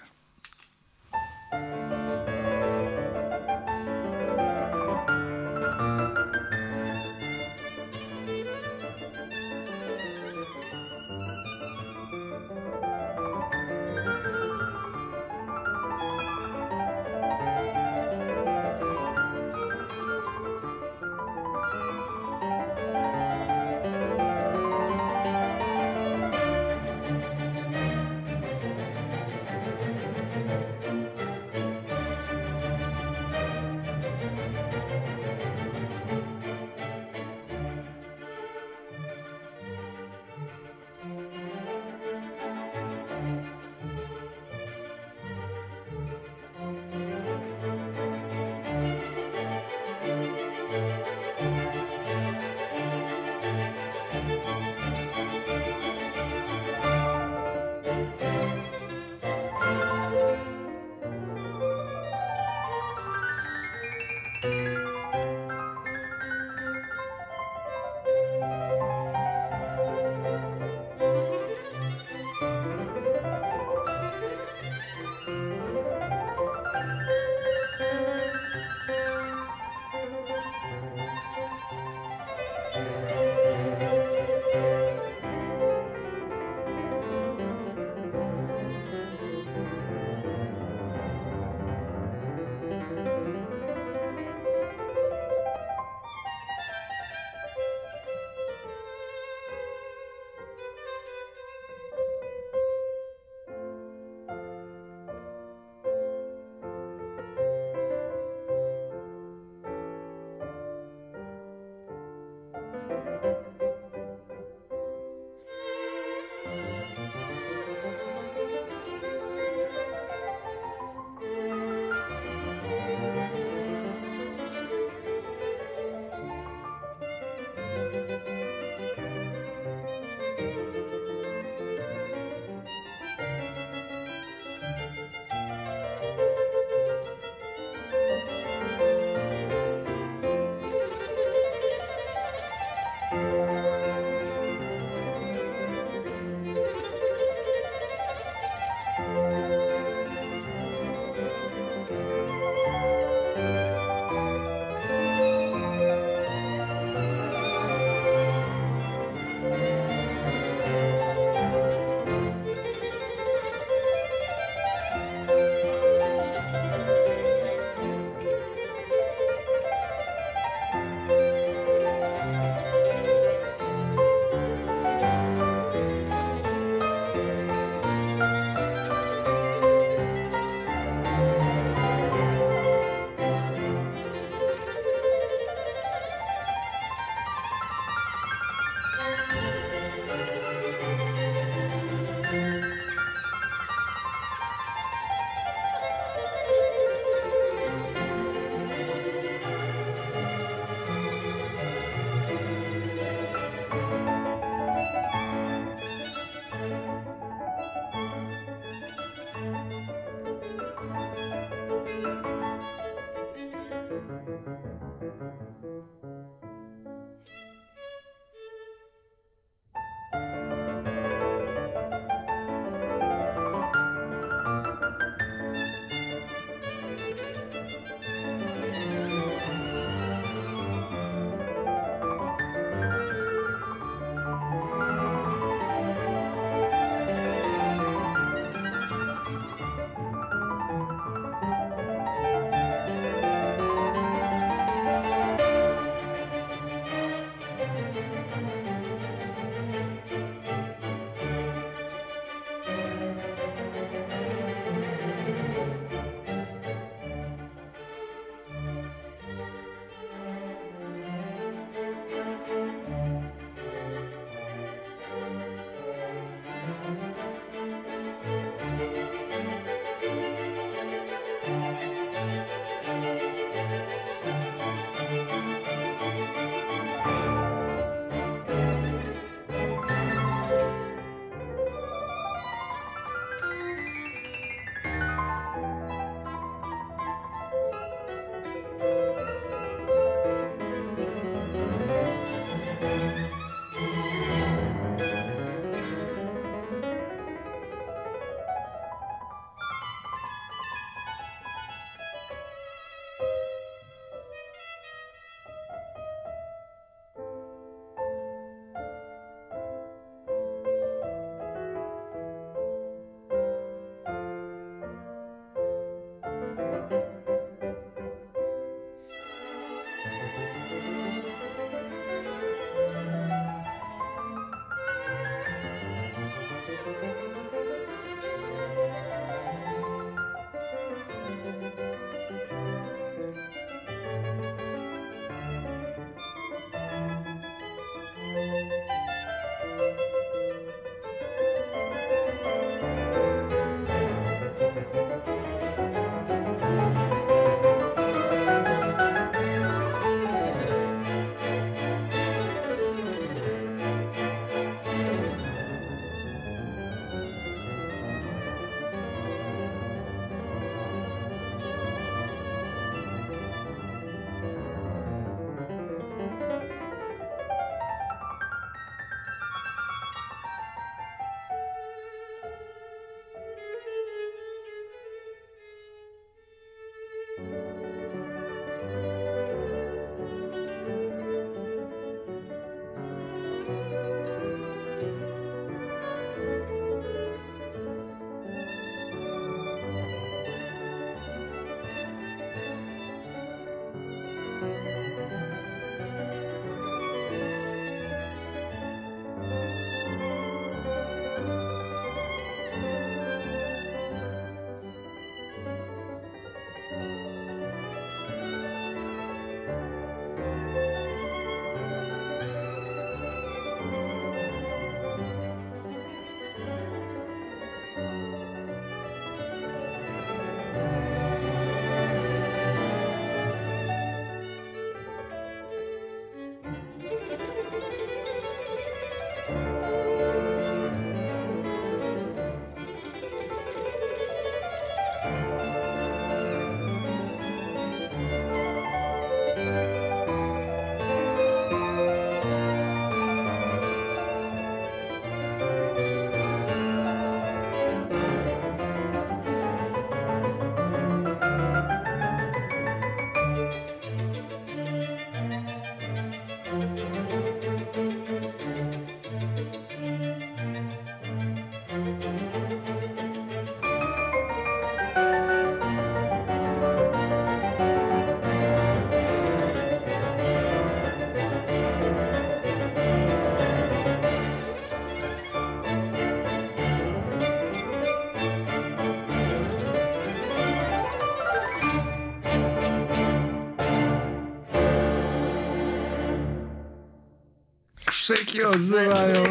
Krzyki odzywają.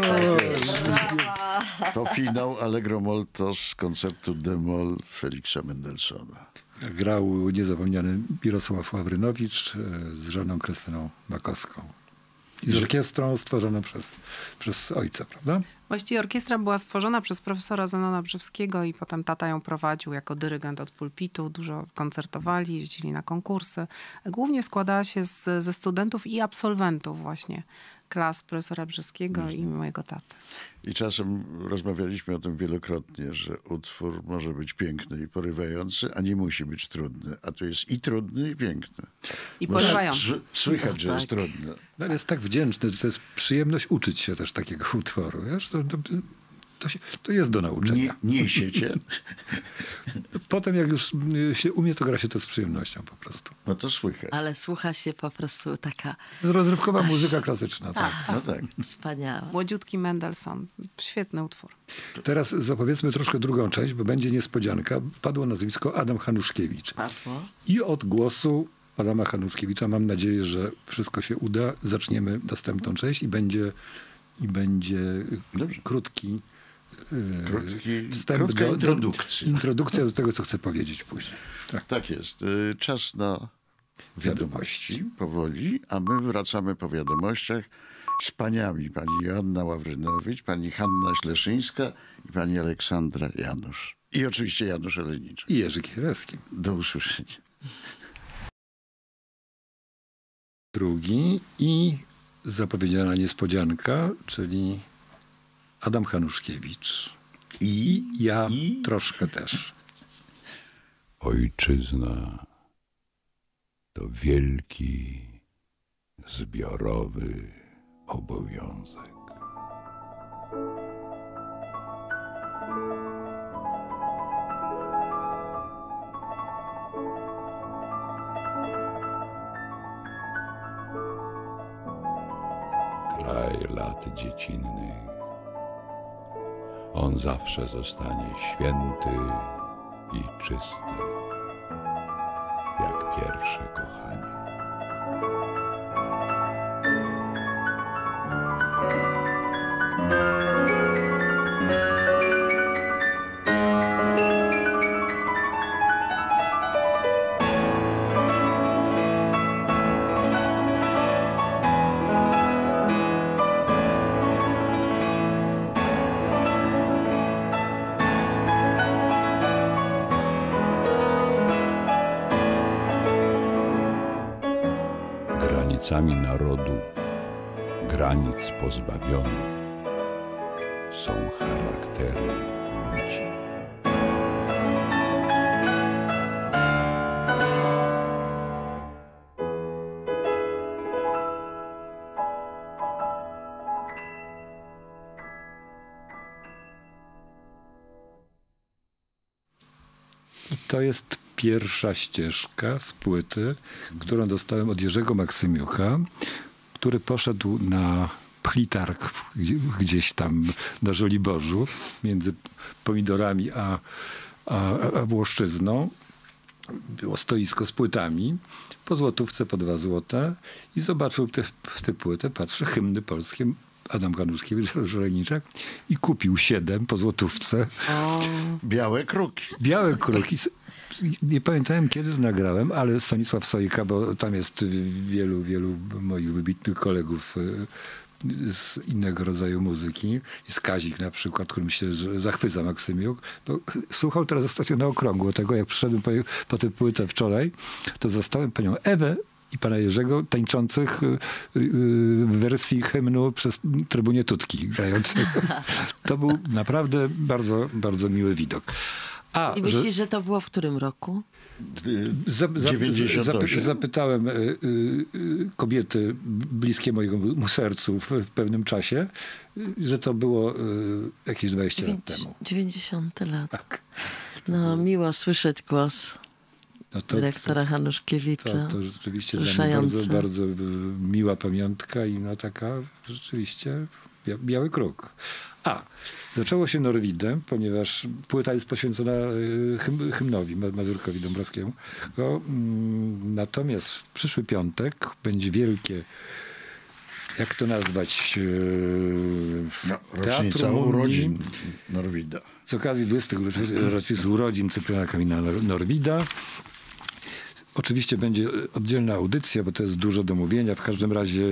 To finał Allegro Molto z koncertu D-moll Feliksa Mendelssohna. Grał niezapomniany Mirosław Ławrynowicz z żoną Krystyną Makowską. I z orkiestrą stworzoną przez ojca, prawda? Właściwie orkiestra była stworzona przez profesora Zenona Brzewskiego i potem tata ją prowadził jako dyrygent od pulpitu. Dużo koncertowali, jeździli na konkursy. Głównie składała się ze studentów i absolwentów właśnie klas profesora Brzeskiego i mojego taty. I czasem rozmawialiśmy o tym wielokrotnie, że utwór może być piękny i porywający, a nie musi być trudny. A to jest i trudny, i piękny. I porywający. Słychać, że jest trudny. No, ale jest tak wdzięczny, to jest przyjemność uczyć się też takiego utworu. Wiesz? To jest do nauczenia. Nie siecie. Potem jak już się umie, to gra się to z przyjemnością po prostu. No to słychać. Ale słucha się po prostu taka Rozrywkowa muzyka klasyczna. Tak. No tak. wspaniała. Młodziutki Mendelssohn. Świetny utwór. Teraz zapowiedzmy troszkę drugą część, bo będzie niespodzianka. Padło nazwisko Adam Hanuszkiewicz. Padło. I od głosu Adama Hanuszkiewicza mam nadzieję, że wszystko się uda. Zaczniemy następną część i będzie krótki wstęp krótka introdukcja. Introdukcja do tego, co chcę powiedzieć później. Tak jest. Czas na wiadomości powoli, a my wracamy po wiadomościach z paniami. Pani Joanna Ławrynowicz, pani Hanna Śleszyńska i pani Aleksandra Janusz. I oczywiście Janusz Olejniczak. I Jerzy Kierewski. Do usłyszenia. Drugi i zapowiedziana niespodzianka, czyli Adam Hanuszkiewicz. I ja troszkę też. Ojczyzna to wielki, zbiorowy obowiązek. Kraj lat dziecinnych, on zawsze zostanie święty i czysty, jak pierwsze kochanie. Granicami narodów, granic pozbawionych, są charaktery ludzi. I to jest pierwsza ścieżka z płyty, którą dostałem od Jerzego Maksymiuka, który poszedł na plitarg gdzieś tam na Żoliborzu między Pomidorami a Włoszczyzną. Było stoisko z płytami, po złotówce, po 2 złote i zobaczył tę płytę, patrzy, hymny polskie, Adam Hanuszkiewicz, Olejniczak i kupił 7 po złotówce. Białe kruki. Białe kruki. Nie pamiętałem, kiedy to nagrałem, ale Stanisław Sojka, bo tam jest wielu moich wybitnych kolegów z innego rodzaju muzyki. Jest Kazik na przykład, którym się zachwyca Maksymiuk. Bo słuchał teraz ostatnio na okrągło tego, jak przyszedłem po tę płytę wczoraj, to zastałem panią Ewę i pana Jerzego tańczących w wersji hymnu przez Trybunie Tutki grających. To był naprawdę bardzo, bardzo miły widok. I myślisz, że to było w którym roku? Zapytałem kobiety bliskie mojemu sercu w pewnym czasie, że to było jakieś 20 lat temu. 90 lat. Tak. No, miło słyszeć głos dyrektora Hanuszkiewicza. To rzeczywiście dla mnie bardzo, bardzo miła pamiątka i no taka rzeczywiście biały kruk. Zaczęło się Norwidem, ponieważ płyta jest poświęcona hymnowi Mazurkowi Dąbrowskiemu. Natomiast w przyszły piątek będzie wielkie, jak to nazwać, rocznica urodzin Norwida. Z okazji 20 rocznicy urodzin Cypriana Kamila Norwida. Oczywiście będzie oddzielna audycja, bo to jest dużo do mówienia. W każdym razie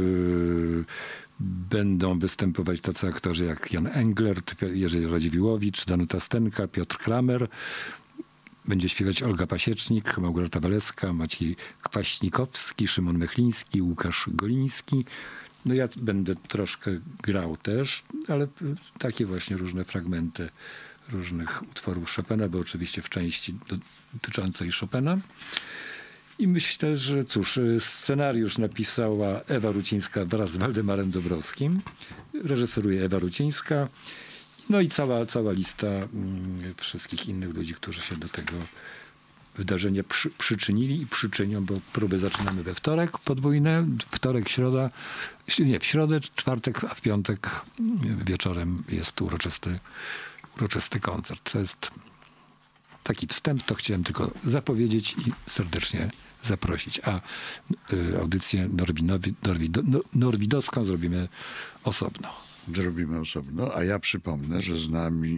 będą występować tacy aktorzy jak Jan Englert, Jerzy Radziwiłowicz, Danuta Stenka, Piotr Kramer. Będzie śpiewać Olga Pasiecznik, Małgorzata Waleska, Maciej Kwaśnikowski, Szymon Mechliński, Łukasz Goliński. No ja będę troszkę grał też, ale takie właśnie różne fragmenty różnych utworów Chopina, bo oczywiście w części dotyczącej Chopina. I myślę, że cóż, scenariusz napisała Ewa Rucińska wraz z Waldemarem Dąbrowskim. Reżyseruje Ewa Rucińska. No i cała lista wszystkich innych ludzi, którzy się do tego wydarzenia przyczynili i przyczynią, bo próby zaczynamy we wtorek podwójne, wtorek, środa, nie, w środę, czwartek, a w piątek wieczorem jest uroczysty koncert. To jest taki wstęp, to chciałem tylko zapowiedzieć i serdecznie zaprosić. A audycję norwidowską zrobimy osobno. A ja przypomnę, że z nami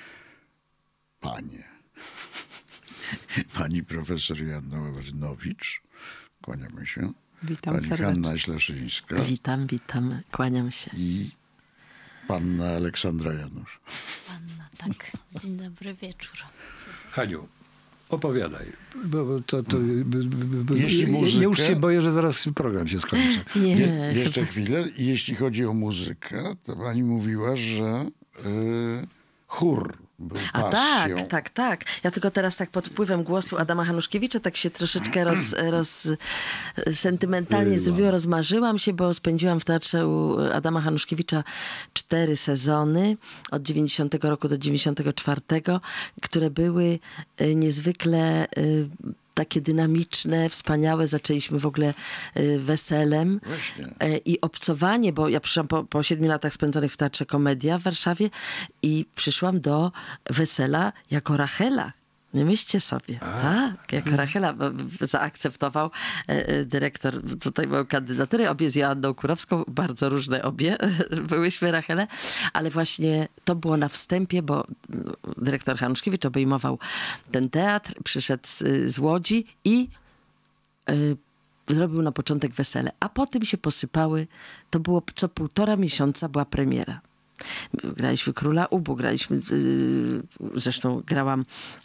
pani profesor Joanna Ławrynowicz. Kłaniamy się. Witam pani serdecznie. Hanna Śleszyńska. Witam, kłaniam się. I panna Aleksandra Janusz. Tak, dzień dobry wieczór. Haniu, opowiadaj, bo Jeśli muzykę, już się boję, że zaraz program się skończy. Jeszcze chwilę. Jeśli chodzi o muzykę, to pani mówiła, że chór był pasją. Tak. Ja tylko teraz tak pod wpływem głosu Adama Hanuszkiewicza tak się troszeczkę sentymentalnie zrobiło, rozmarzyłam się, bo spędziłam w teatrze u Adama Hanuszkiewicza 4 sezony od 90 roku do 94, które były niezwykle takie dynamiczne, wspaniałe. Zaczęliśmy w ogóle weselem. Właśnie. I obcowanie, bo ja przyszłam po 7 latach spędzonych w Teatrze Komedia w Warszawie i przyszłam do wesela jako Rachela. Nie myślcie sobie. Tak, jako Rachela zaakceptował dyrektor tutaj moją kandydaturę. Obie z Joanną Kurowską, bardzo różne obie byłyśmy Rachele, ale właśnie to było na wstępie, bo dyrektor Hanuszkiewicz obejmował ten teatr, przyszedł z Łodzi i zrobił na początek wesele. A potem się posypały, to było co 1,5 miesiąca była premiera. Graliśmy Króla Ubu, graliśmy, zresztą grałam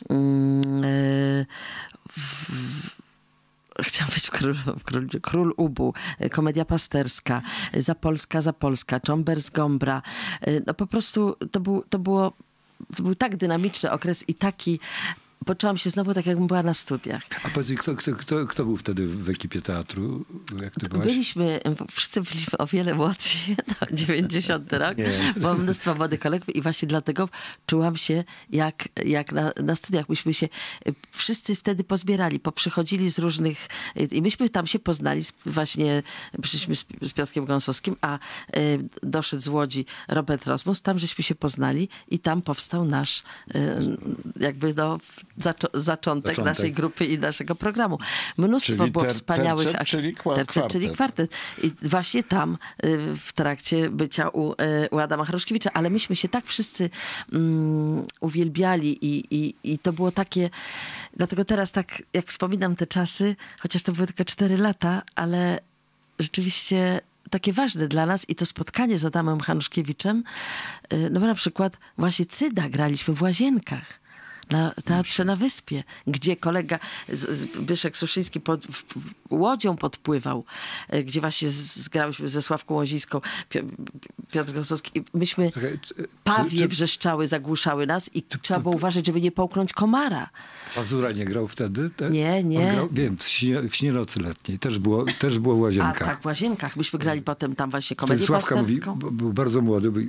chciałam być Król Ubu, Komedia Pasterska, Zapolska, Cząber z Gombra. No po prostu to był tak dynamiczny okres i taki. Poczułam się znowu tak, jakbym była na studiach. A powiedz, kto był wtedy w ekipie teatru? Jak ty byłaś? Wszyscy byliśmy o wiele młodsi, 90 rok. Było mnóstwo młodych kolegów i właśnie dlatego czułam się jak na studiach. Myśmy się wszyscy wtedy pozbierali, poprzychodzili z różnych... I myśmy tam się poznali, właśnie przyszliśmy z Piotrkiem Gąsowskim, a doszedł z Łodzi Robert Rozmus. Tam żeśmy się poznali i tam powstał nasz jakby zaczątek naszej grupy i naszego programu. Mnóstwo było wspaniałych... Tercet, czyli kwartet. I właśnie tam w trakcie bycia u Adama Hanuszkiewicza, ale myśmy się tak wszyscy uwielbiali i to było takie... Dlatego teraz tak, jak wspominam te czasy, chociaż to były tylko 4 lata, ale rzeczywiście takie ważne dla nas i to spotkanie z Adamem Hanuszkiewiczem, no bo na przykład właśnie Cyda graliśmy w Łazienkach. na Teatrze na Wyspie, gdzie kolega Zbyszek Suszyński łodzią podpływał, gdzie właśnie zgrałyśmy ze Sławką Łoziską, Piotr Gosowski. I myśmy pawie wrzeszczały, zagłuszały nas i trzeba było uważać, żeby nie połknąć komara. Pazura nie grał wtedy? Tak? Nie. Grał, wiem, w Śnie nocy letniej. Też było w Łazienkach. A tak, w Łazienkach. Myśmy grali potem tam właśnie komedię Sławka mówi, pasterską. był bardzo młody, mówi,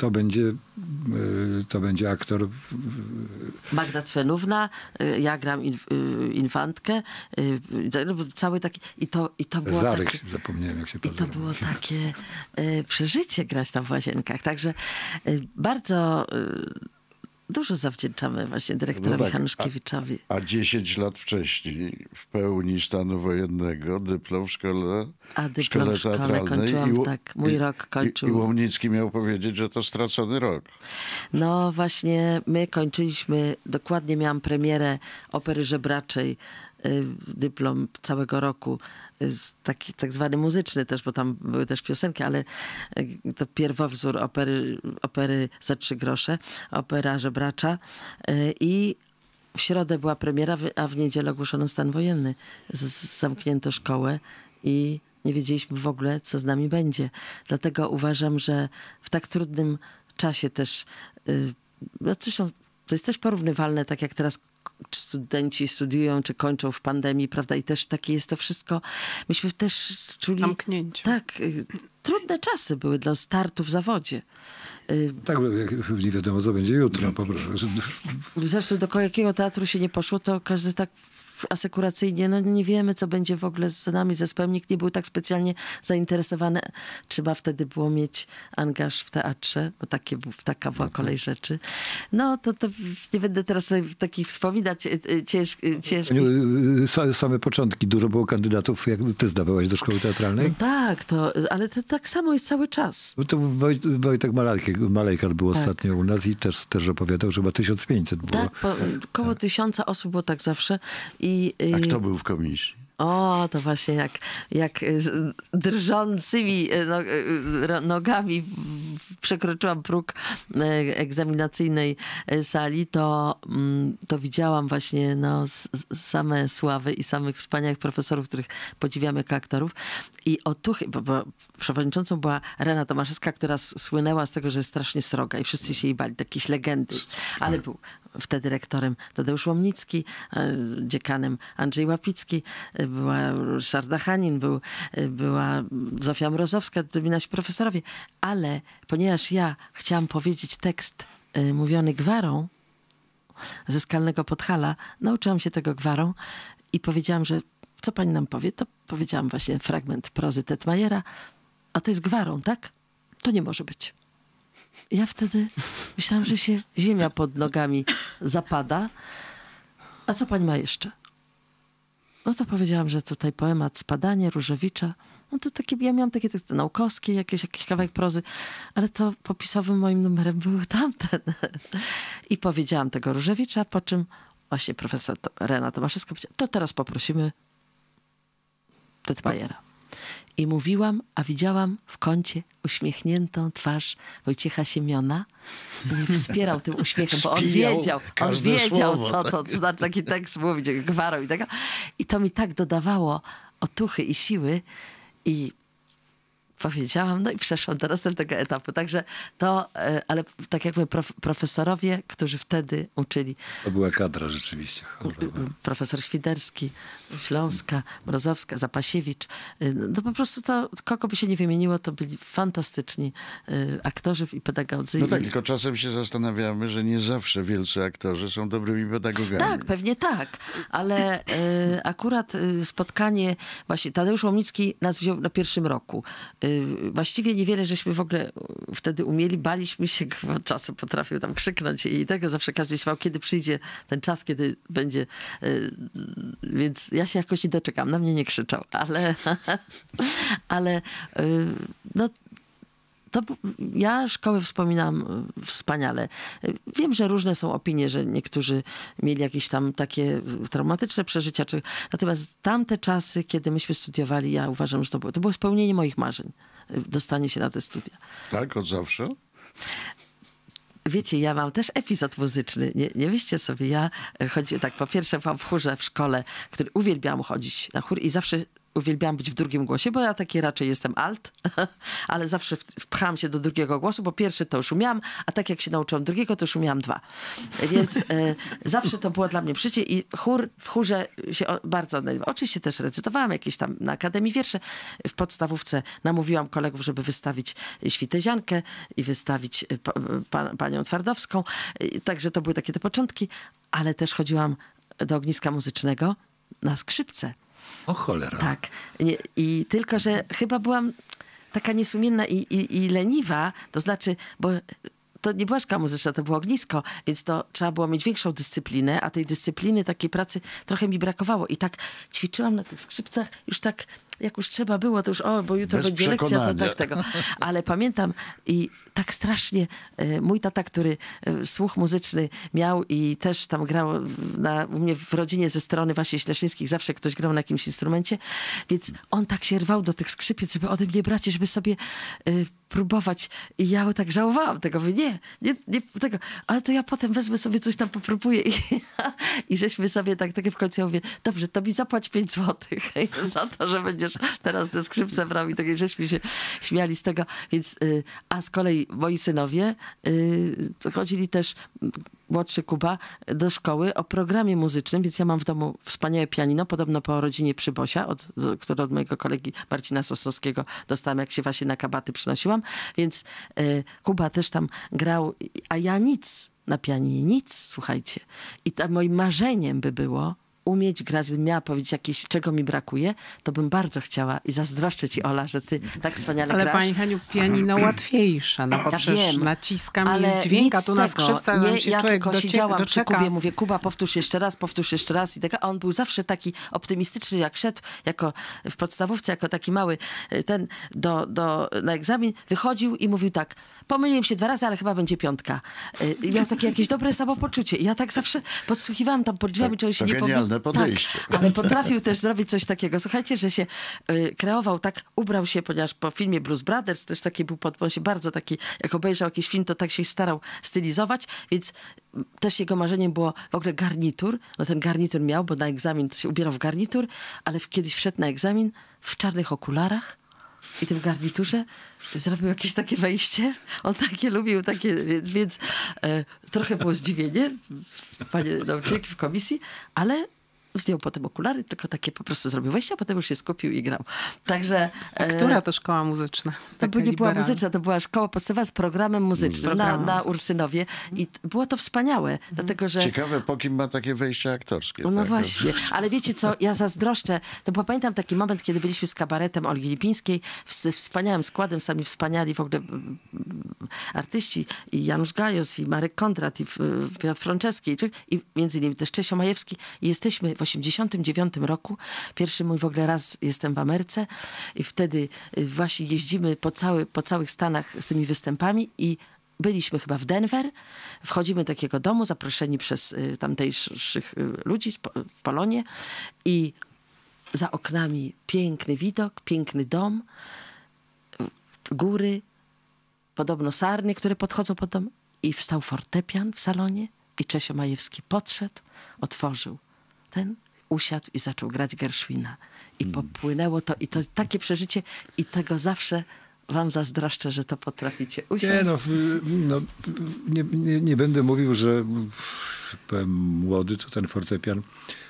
to będzie aktor. Magda Cwenówna, ja gram infantkę, cały taki... I to było Zarek, takie, zapomniałem, jak się i to było takie przeżycie grać tam w Łazienkach. Także bardzo dużo zawdzięczamy właśnie dyrektorowi Hanuszkiewiczowi. A 10 lat wcześniej, w pełni stanu wojennego, dyplom w szkole teatralnej. Kończyłam, tak. Mój rok kończył. I Łomnicki miał powiedzieć, że to stracony rok. No właśnie, my kończyliśmy, dokładnie miałam premierę Opery Żebraczej, dyplom całego roku, taki tak zwany muzyczny też, bo tam były też piosenki, ale to pierwowzór opery za 3 grosze, Opera Żebracza, i w środę była premiera, a w niedzielę ogłoszono stan wojenny. Zamknięto szkołę i nie wiedzieliśmy w ogóle, co z nami będzie. Dlatego uważam, że w tak trudnym czasie też, no zresztą to jest też porównywalne, tak jak teraz studenci studiują, czy kończą w pandemii, prawda? I też takie jest to wszystko. Myśmy też czuli... Zamknięcie. Tak, trudne czasy były dla startu w zawodzie. Tak, nie wiadomo, co będzie jutro. Po prostu. Zresztą do jakiego teatru się nie poszło, to każdy tak asekuracyjnie, no nie wiemy, co będzie w ogóle z nami, zespołem. Nikt nie był tak specjalnie zainteresowany. Trzeba wtedy było mieć angaż w teatrze, bo taka była kolej rzeczy. No to nie będę teraz sobie takich wspominać ciężkich. Same początki. Dużo było kandydatów, jak ty zdawałaś do szkoły teatralnej? No tak, ale to tak samo jest cały czas. No to Wojtek Malejkar był ostatnio u nas i też opowiadał, że chyba 1500 było. Tak, około 1000 osób było tak zawsze. A kto był w komisji? O, to właśnie jak z drżącymi nogami przekroczyłam próg egzaminacyjnej sali, to widziałam właśnie same sławy i samych wspaniałych profesorów, których podziwiam jako aktorów. I otuchy, bo przewodniczącą była Rena Tomaszewska, która słynęła z tego, że jest strasznie sroga i wszyscy się jej bali, jakieś legendy. Ale był wtedy rektorem Tadeusz Łomnicki, dziekanem Andrzej Łapicki, była Ryszarda Hanin, była Zofia Mrozowska, byli nasi profesorowie. Ale ponieważ ja chciałam powiedzieć tekst mówiony gwarą ze Skalnego Podhala, nauczyłam się tego gwarą i powiedziałam, że co pani nam powie? To powiedziałam właśnie fragment prozy Tetmajera, a to jest gwarą, tak? To nie może być. Ja wtedy myślałam, że się ziemia pod nogami zapada. A co pani ma jeszcze? No to powiedziałam, że tutaj poemat Spadanie Różewicza. No to takie, ja miałam takie teksty naukowskie, jakiś kawałek prozy, ale to popisowym moim numerem był tamten. I powiedziałam tego Różewicza, po czym właśnie profesor Rena Tomaszewska powiedziała, to teraz poprosimy Tetmajera. I mówiłam, a widziałam w kącie uśmiechniętą twarz Wojciecha Siemiona. I mnie wspierał tym uśmiechem, bo on wiedział, co to znaczy taki tekst mówić, gwarą i tego. I to mi tak dodawało otuchy i siły i powiedziałam, no i przeszłam do następnego etapu. Także to, ale tak jak mówię, profesorowie, którzy wtedy uczyli. To była kadra rzeczywiście. Profesor Świderski, Śląska, Mrozowska, Zapasiewicz. No po prostu to, kogo by się nie wymieniło, to byli fantastyczni aktorzy i pedagodzy. No tak, tylko czasem się zastanawiamy, że nie zawsze wielcy aktorzy są dobrymi pedagogami. Tak, pewnie tak, ale akurat spotkanie, właśnie Tadeusz Łomnicki nas wziął na pierwszym roku. Właściwie niewiele żeśmy w ogóle wtedy umieli, baliśmy się, bo czasem potrafił tam krzyknąć i tego zawsze każdy śmiał, kiedy przyjdzie ten czas, kiedy będzie, więc ja się jakoś nie doczekam, na mnie nie krzyczał, ale no to ja szkołę wspominam wspaniale. Wiem, że różne są opinie, że niektórzy mieli jakieś tam takie traumatyczne przeżycia, natomiast tamte czasy, kiedy myśmy studiowali, ja uważam, że to było spełnienie moich marzeń. Dostanie się na te studia. Tak, od zawsze? wiecie, ja mam też epizod muzyczny. Nie myślcie sobie, ja chodziłam tak, po pierwsze w chórze w szkole, który uwielbiałam chodzić na chór i zawsze uwielbiałam być w drugim głosie, bo ja taki raczej jestem alt, ale zawsze wpchałam się do drugiego głosu, bo pierwszy to już umiałam, a tak jak się nauczyłam drugiego, to już umiałam 2. Więc zawsze to było dla mnie przyjście i w chórze się bardzo odnajdę. Oczywiście też recytowałam jakieś tam na Akademii wiersze. W podstawówce namówiłam kolegów, żeby wystawić Świteziankę i wystawić panią Twardowską. Także to były takie te początki, ale też chodziłam do ogniska muzycznego na skrzypce. O cholera. Tak. I tylko, że chyba byłam taka niesumienna i leniwa, to znaczy, bo to nie była szkoła muzyczna, to było ognisko, więc to trzeba było mieć większą dyscyplinę, a tej dyscypliny, takiej pracy trochę mi brakowało. I tak ćwiczyłam na tych skrzypcach, już tak, jak już trzeba było, to już, bo jutro Bez będzie lekcja, to przekonania. tak tego. Ale pamiętam i tak strasznie mój tata, który słuch muzyczny miał i też tam grał u mnie w rodzinie ze strony właśnie Śleszyńskich, zawsze ktoś grał na jakimś instrumencie, więc on tak się rwał do tych skrzypiec, żeby ode mnie brać, żeby sobie próbować. I ja tak żałowałam tego, mówię, nie tego, ale to ja potem wezmę sobie coś tam popróbuję i żeśmy sobie tak w końcu, ja mówię, dobrze, to mi zapłać 5 złotych za to, że będziesz teraz te skrzypce brał i tak, żeśmy się śmiali z tego, więc, a z kolei moi synowie chodzili też, młodszy Kuba, do szkoły o programie muzycznym, więc ja mam w domu wspaniałe pianino, podobno po rodzinie Przybosia, które od mojego kolegi Marcina Sosnowskiego dostałam, jak się właśnie na kabaty przynosiłam, więc Kuba też tam grał, a ja nic na pianinie, nic, słuchajcie. I moim marzeniem by było umieć grać, gdybym miała powiedzieć jakieś, czego mi brakuje, to bym bardzo chciała i zazdroszczę ci, Ola, że ty tak wspaniale Ale grasz. pani Haniu, pianino łatwiejsze, no bo Ja przecież wiem, naciskam ale jest dźwięk, a nic tu na z tego. skrzypcach Nie, nam się ja człowiek tylko siedziałam przy doczeka. Kubie, mówię, Kuba, powtórz jeszcze raz i tak, a on był zawsze taki optymistyczny, jak szedł w podstawówce, jako taki mały na egzamin, wychodził i mówił tak, pomyliłem się 2 razy, ale chyba będzie 5. I miał takie jakieś dobre samopoczucie. I ja tak zawsze podsłuchiwałam tam pod drzwiami, czy on się nie pomylił. genialne podejście. Tak, ale potrafił też zrobić coś takiego. Słuchajcie, że się kreował tak, ubrał się, ponieważ po filmie Blues Brothers też taki był, on się bardzo taki, jak obejrzał jakiś film, to tak się starał stylizować, więc też jego marzeniem było w ogóle garnitur. No ten garnitur miał, bo na egzamin to się ubierał w garnitur, ale kiedyś wszedł na egzamin w czarnych okularach i tym garniturze zrobił jakieś takie wejście. On takie lubił, więc trochę było zdziwienie, panie nauczycielki w komisji, ale zdjął potem okulary, tylko takie po prostu zrobił wejście, a potem już się skupił i grał. Także... A która to szkoła muzyczna? To nie była liberalna. muzyczna, to była szkoła podstawowa z programem muzycznym na Ursynowie. I było to wspaniałe, dlatego że... Ciekawe, po kim ma takie wejścia aktorskie. No tak? właśnie, ale wiecie co, ja zazdroszczę, to bo pamiętam taki moment, kiedy byliśmy z kabaretem Olgi Lipińskiej, z wspaniałym składem, sami wspaniali w ogóle artyści, i Janusz Gajos, i Marek Kondrat, i Piotr Franceski, i między innymi też Czesio Majewski. I jesteśmy w 89 roku, pierwszy mój w ogóle raz jestem w Ameryce i wtedy właśnie jeździmy po całych Stanach z tymi występami i byliśmy chyba w Denver, wchodzimy do takiego domu, zaproszeni przez tamtejszych ludzi w Polonie i za oknami piękny widok, piękny dom, góry, podobno sarny, które podchodzą pod dom i wstał fortepian w salonie i Czesio Majewski podszedł, otworzył usiadł i zaczął grać Gershwina. I popłynęło to, i to takie przeżycie, i tego zawsze wam zazdroszczę, że to potraficie usiąść. Nie będę mówił, że byłem młody, to ten fortepian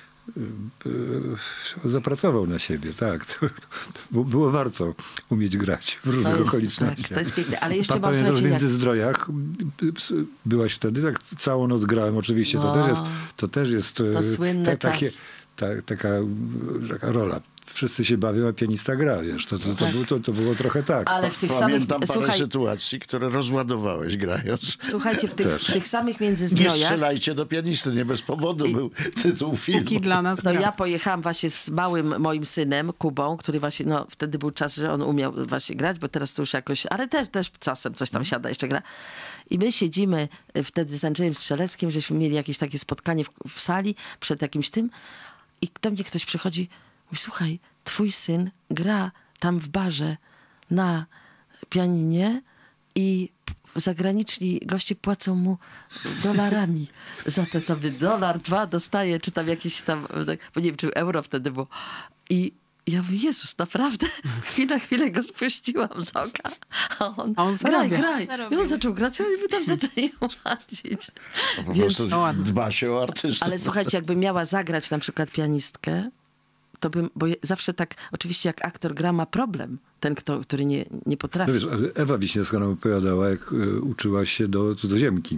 zapracował na siebie, tak. Było warto umieć grać w różnych okolicznościach. Tak, to jest piękne, ale jeszcze mam pamiętam, że w słuchajcie, Międzyzdrojach byłaś wtedy, tak całą noc grałem oczywiście, to też jest to słynne taka rola. Wszyscy się bawią, a pianista gra, wiesz. To było trochę tak. Ale w tych Pamiętam samych... parę sytuacji, które rozładowałeś grając. Słuchajcie, w tych samych Nie Międzyzdrojach... strzelajcie do pianisty, nie bez powodu był tytuł filmu. Póki dla nas gra. ja pojechałam właśnie z małym moim synem, Kubą, który właśnie, wtedy był czas, że on umiał właśnie grać, bo teraz to już jakoś, ale też czasem coś tam siada, jeszcze gra. I my siedzimy wtedy z Andrzejem Strzeleckim, żeśmy mieli jakieś takie spotkanie w sali przed jakimś tym i do mnie ktoś przychodzi, mówi, słuchaj, twój syn gra tam w barze na pianinie i zagraniczni goście płacą mu dolarami za te tam $1, 2 dostaje, czy tam jakieś tam, bo nie wiem, czy euro wtedy było. I ja mówię, Jezus, naprawdę? Chwilę go spuściłam z oka. A on graj. I on zaczął grać, a my tam zaczęli łazić. Po prostu dba się o artystów. Ale słuchajcie, jakby miała zagrać na przykład pianistkę, to bym, bo zawsze tak, oczywiście jak aktor gra, ma problem. Ten, który nie potrafi. No wiesz, Ewa Wiśniewska nam opowiadała, jak uczyła się do cudzoziemki.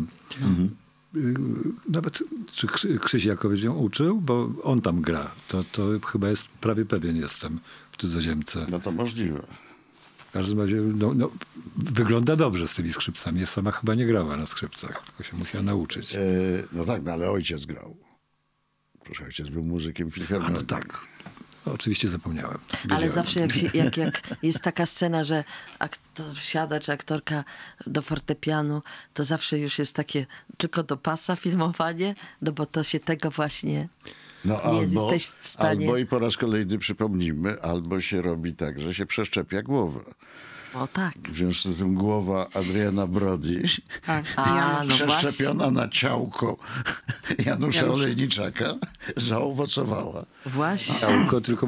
Nawet, czy Krzyś Jakowicz ją uczył? Bo on tam gra. To chyba jest, prawie pewien jestem, w cudzoziemce. No to możliwe. W każdym razie, wygląda dobrze z tymi skrzypcami. Sama chyba nie grała na skrzypcach, tylko się musiała nauczyć. No tak, no ale ojciec grał. Proszę, ojciec był muzykiem filharmonii. No tak. Oczywiście zapomniałem. Ale zawsze jak jest taka scena, że aktor siada, czy aktorka do fortepianu, to zawsze już jest takie tylko do pasa filmowanie, no bo to się tego właśnie nie jesteś w stanie. Albo i po raz kolejny przypomnijmy, albo się robi tak, że się przeszczepia głowę. O tak. W związku z tym głowa Adriana Brody przeszczepiona na ciałko Janusza Olejniczaka zaowocowała. Właśnie. Ciałko, tylko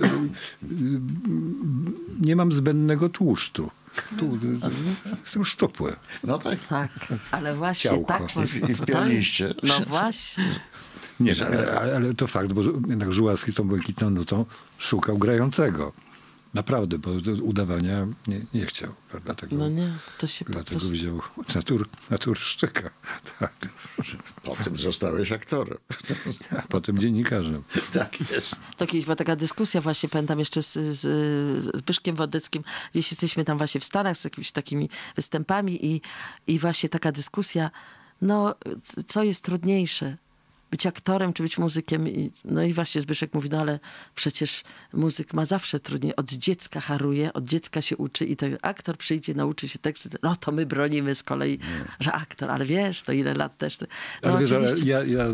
nie mam zbędnego tłuszczu. Jestem szczupły. No tak. Tak, ale właśnie Ciałko. tak można. I w pianiście. No właśnie. Nie, ale to fakt, bo jednak Żuławski tą Błękitną Nutą szukał grającego. Naprawdę, bo udawania nie chciał. Dlatego, no nie, to się po dlatego prostu... wziął naturszczyka. Tak. Potem zostałeś aktorem. A potem dziennikarzem. Tak jest. To kiedyś była taka dyskusja właśnie, pamiętam jeszcze z Zbyszkiem Wodeckim, gdzieś jesteśmy tam właśnie w Stanach z jakimiś takimi występami i właśnie taka dyskusja, no co jest trudniejsze? Być aktorem, czy być muzykiem. No i właśnie Zbyszek mówi, no ale przecież muzyk ma zawsze trudniej. Od dziecka haruje, od dziecka się uczy i ten aktor przyjdzie, nauczy się teksty. No to my bronimy z kolei, że aktor, ale wiesz, to ile lat też. No, ale wiesz, oczywiście... ale ja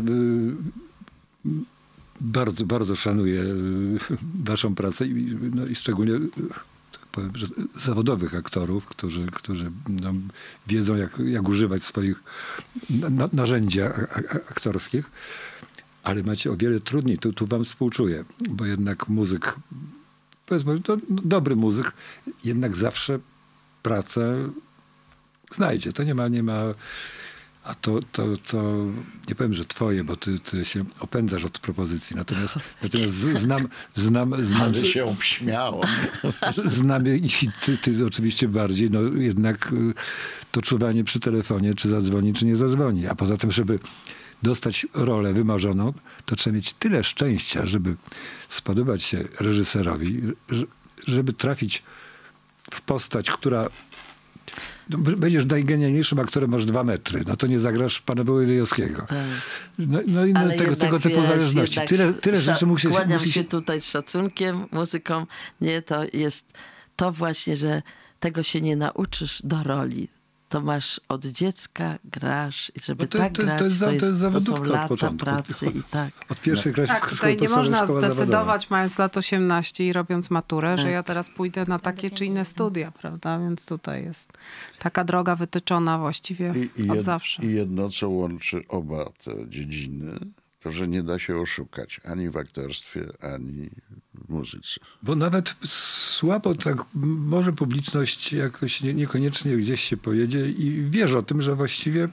bardzo, bardzo szanuję waszą pracę i szczególnie powiem, że zawodowych aktorów, którzy wiedzą, jak używać swoich narzędzi aktorskich, ale macie o wiele trudniej. Tu wam współczuję, bo jednak muzyk, powiedzmy, dobry muzyk, jednak zawsze pracę znajdzie. To nie ma a to nie powiem, że twoje, bo ty się opędzasz od propozycji. Natomiast znam... Ale się obśmiało. Znam i ty oczywiście bardziej, no jednak to czuwanie przy telefonie, czy zadzwoni, czy nie zadzwoni. A poza tym, żeby dostać rolę wymarzoną, to trzeba mieć tyle szczęścia, żeby spodobać się reżyserowi, żeby trafić w postać, która... No, będziesz najgenialniejszym aktorem, masz 2 metry. No to nie zagrasz pana Wołodyjowskiego. Tak. No i tego typu zależności. Tyle rzeczy musi się... Kłaniam się tutaj z szacunkiem muzykom. Nie, to jest to właśnie, że tego się nie nauczysz do roli. To masz od dziecka, grasz i żeby grać, to są lata pracy i tak. Od pierwszej klasy tak, tutaj nie można zdecydować, mając lat 18 i robiąc maturę, że ja teraz pójdę na takie czy inne studia, prawda? Więc tutaj jest taka droga wytyczona właściwie od zawsze. I jedno, co łączy oba te dziedziny, to, że nie da się oszukać ani w aktorstwie, ani w muzyce. Bo nawet słabo tak może publiczność jakoś niekoniecznie gdzieś się pojedzie i wiesz o tym, że właściwie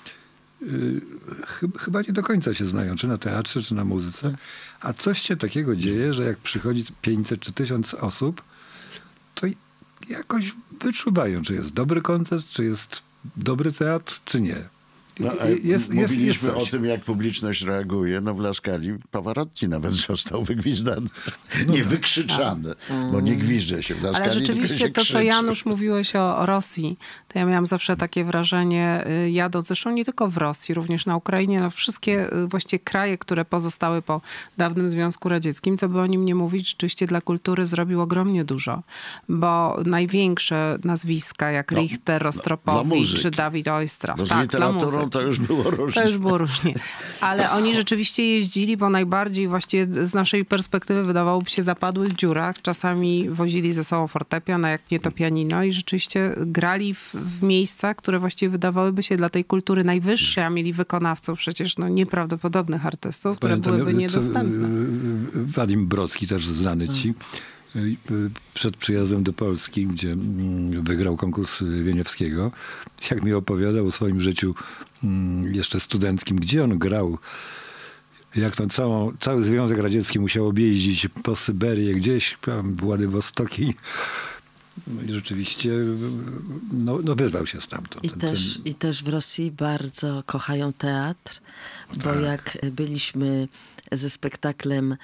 chyba nie do końca się znają, czy na teatrze, czy na muzyce. A coś się takiego dzieje, że jak przychodzi 500 czy 1000 osób, to jakoś wyczuwają, czy jest dobry koncert, czy jest dobry teatr, czy nie. No, mówiliśmy o tym, jak publiczność reaguje. No w La Scali Pavarotti nawet został wygwizdany. Nie wykrzyczany, bo nie gwizdże się w La Scali. Ale rzeczywiście to, co Janusz mówiłeś o Rosji, to ja miałam zawsze takie wrażenie, jadąc zresztą nie tylko w Rosji, również na Ukrainie, no wszystkie właściwie kraje, które pozostały po dawnym Związku Radzieckim, co by o nim nie mówić, rzeczywiście dla kultury zrobił ogromnie dużo. Bo największe nazwiska, jak Richter, Rostropowicz czy Dawid Oistrakh. Tak, dla muzyki. To już było różnie. To już było różnie. Ale oni rzeczywiście jeździli, bo najbardziej właściwie z naszej perspektywy wydawałoby się zapadłych dziurach. Czasami wozili ze sobą fortepian, a jak nie to pianino i rzeczywiście grali w w miejscach, które właściwie wydawałyby się dla tej kultury najwyższe, a mieli wykonawców przecież nieprawdopodobnych artystów, które byłyby niedostępne. Wadim Brocki, też znany ci, przed przyjazdem do Polski, gdzie wygrał konkurs Wieniawskiego, jak mi opowiadał o swoim życiu jeszcze studenckim, gdzie on grał, jak to cały Związek Radziecki musiał objeździć po Syberię, gdzieś tam w Władywostoki. I rzeczywiście wyrwał się stamtąd. I też w Rosji bardzo kochają teatr, bo jak byliśmy ze spektaklem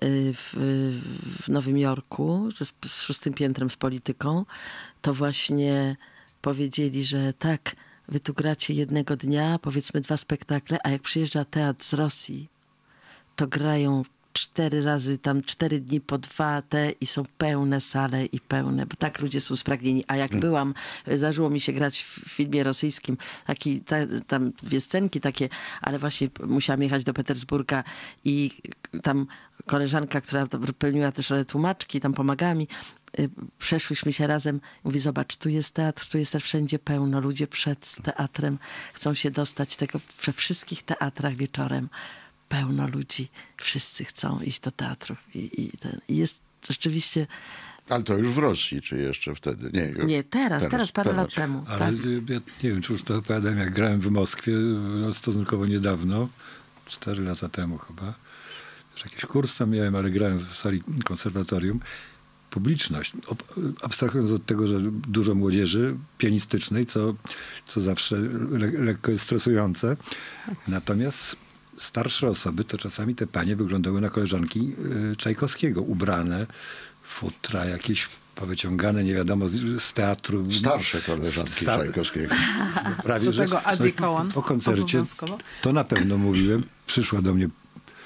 w Nowym Jorku, z 6. piętrem z Polityką, to właśnie powiedzieli, że tak, wy tu gracie jednego dnia, powiedzmy 2 spektakle, a jak przyjeżdża teatr z Rosji, to grają 4 razy, tam 4 dni po 2 i są pełne sale i pełne, bo tak ludzie są spragnieni. A jak byłam, zdarzyło mi się grać w filmie rosyjskim, tam 2 scenki takie, ale właśnie musiałam jechać do Petersburga i tam koleżanka, która pełniła też rolę tłumaczki, tam pomagała mi, przeszłyśmy się razem, mówi, zobacz, tu jest teatr, wszędzie pełno, ludzie przed teatrem chcą się dostać tego, we wszystkich teatrach wieczorem pełno ludzi, wszyscy chcą iść do teatrów i jest rzeczywiście... Ale to już w Rosji, czy jeszcze wtedy? Nie, teraz parę lat temu. Ale tak. Ja nie wiem, czy już to opowiadałem, jak grałem w Moskwie stosunkowo niedawno, 4 lata temu chyba. Też jakiś kurs tam miałem, ale grałem w sali konserwatorium. Publiczność, abstrahując od tego, że dużo młodzieży pianistycznej, co zawsze lekko jest stresujące. Natomiast starsze osoby, to czasami te panie wyglądały na koleżanki Czajkowskiego, ubrane, futra jakieś powyciągane, nie wiadomo, z teatru. Starsze koleżanki Czajkowskiego. Prawie, Do że tego Adzi Kołan. Po koncercie, to na pewno mówiłem, przyszła do mnie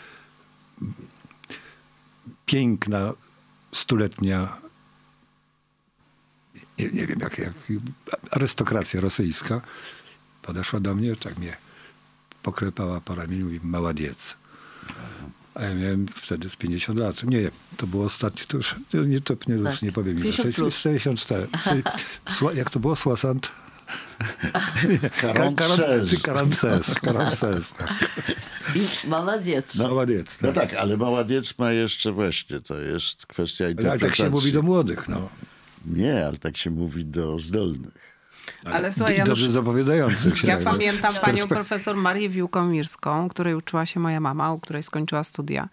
piękna, 100-letnia, nie wiem, jak arystokracja rosyjska, podeszła do mnie, tak mnie poklepała po ramieniu i mówi, maładiec. A ja miałem wtedy z 50 lat. Nie, to było ostatnie, to już nie powiem. 64. Jak to było? Soixante? Carances. Maładiec. Maładiec. No tak, ale maładiec ma jeszcze właśnie, to jest kwestia interpretacji. Ale tak się mówi do młodych, no. Nie, ale tak się mówi do zdolnych. Ale słuchaj, I dobrze zapowiadających się. Ja pamiętam panią profesor Marię Wiłkomirską, której uczyła się moja mama, u której skończyła studia.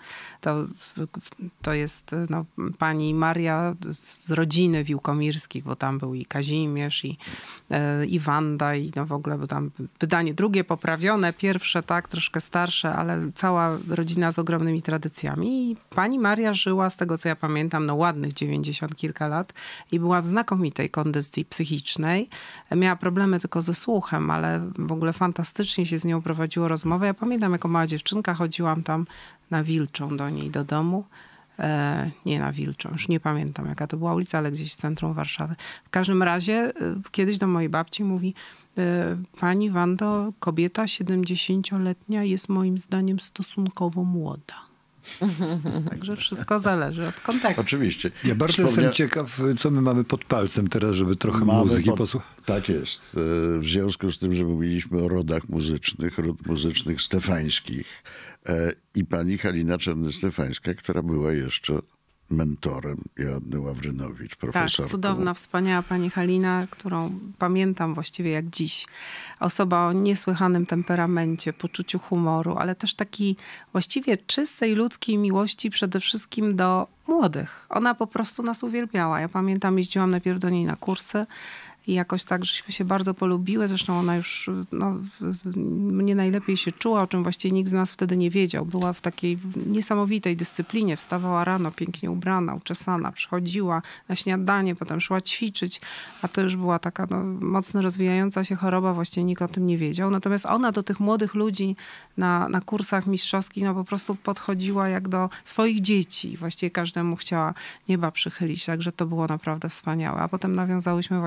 To jest pani Maria z rodziny Wiłkomirskich, bo tam był i Kazimierz, i Wanda, i w ogóle, bo tam wydanie drugie poprawione, pierwsze tak, troszkę starsze, ale cała rodzina z ogromnymi tradycjami. I pani Maria żyła, z tego co ja pamiętam, ładnych 90 kilka lat i była w znakomitej kondycji psychicznej. Miała problemy tylko ze słuchem, ale w ogóle fantastycznie się z nią prowadziło rozmowę. Ja pamiętam, jako mała dziewczynka chodziłam tam na Wilczą do niej do domu. Nie na Wilczą, już nie pamiętam jaka to była ulica, ale gdzieś w centrum Warszawy. W każdym razie kiedyś do mojej babci mówi, pani Wando, kobieta 70-letnia jest moim zdaniem stosunkowo młoda. Także wszystko zależy od kontekstu. Oczywiście. Ja bardzo jestem ciekaw, co my mamy pod palcem teraz, żeby trochę muzyki posłuchać. Tak jest. W związku z tym, że mówiliśmy o rodach muzycznych, ród muzycznych stefańskich i pani Halina Czerny-Stefańska, która była jeszcze mentorem Joanny Ławrynowicz, profesorką. Tak, cudowna, wspaniała pani Halina, którą pamiętam właściwie jak dziś. Osoba o niesłychanym temperamencie, poczuciu humoru, ale też takiej właściwie czystej ludzkiej miłości przede wszystkim do młodych. Ona po prostu nas uwielbiała. Ja pamiętam, jeździłam najpierw do niej na kursy i jakoś tak, żeśmy się bardzo polubiły. Zresztą ona już mnie najlepiej się czuła, o czym właściwie nikt z nas wtedy nie wiedział. Była w takiej niesamowitej dyscyplinie. Wstawała rano, pięknie ubrana, uczesana, przychodziła na śniadanie, potem szła ćwiczyć, a to już była taka mocno rozwijająca się choroba. Właściwie nikt o tym nie wiedział. Natomiast ona do tych młodych ludzi na kursach mistrzowskich po prostu podchodziła jak do swoich dzieci. Właściwie każdemu chciała nieba przychylić. Także to było naprawdę wspaniałe. A potem nawiązałyśmy właśnie taki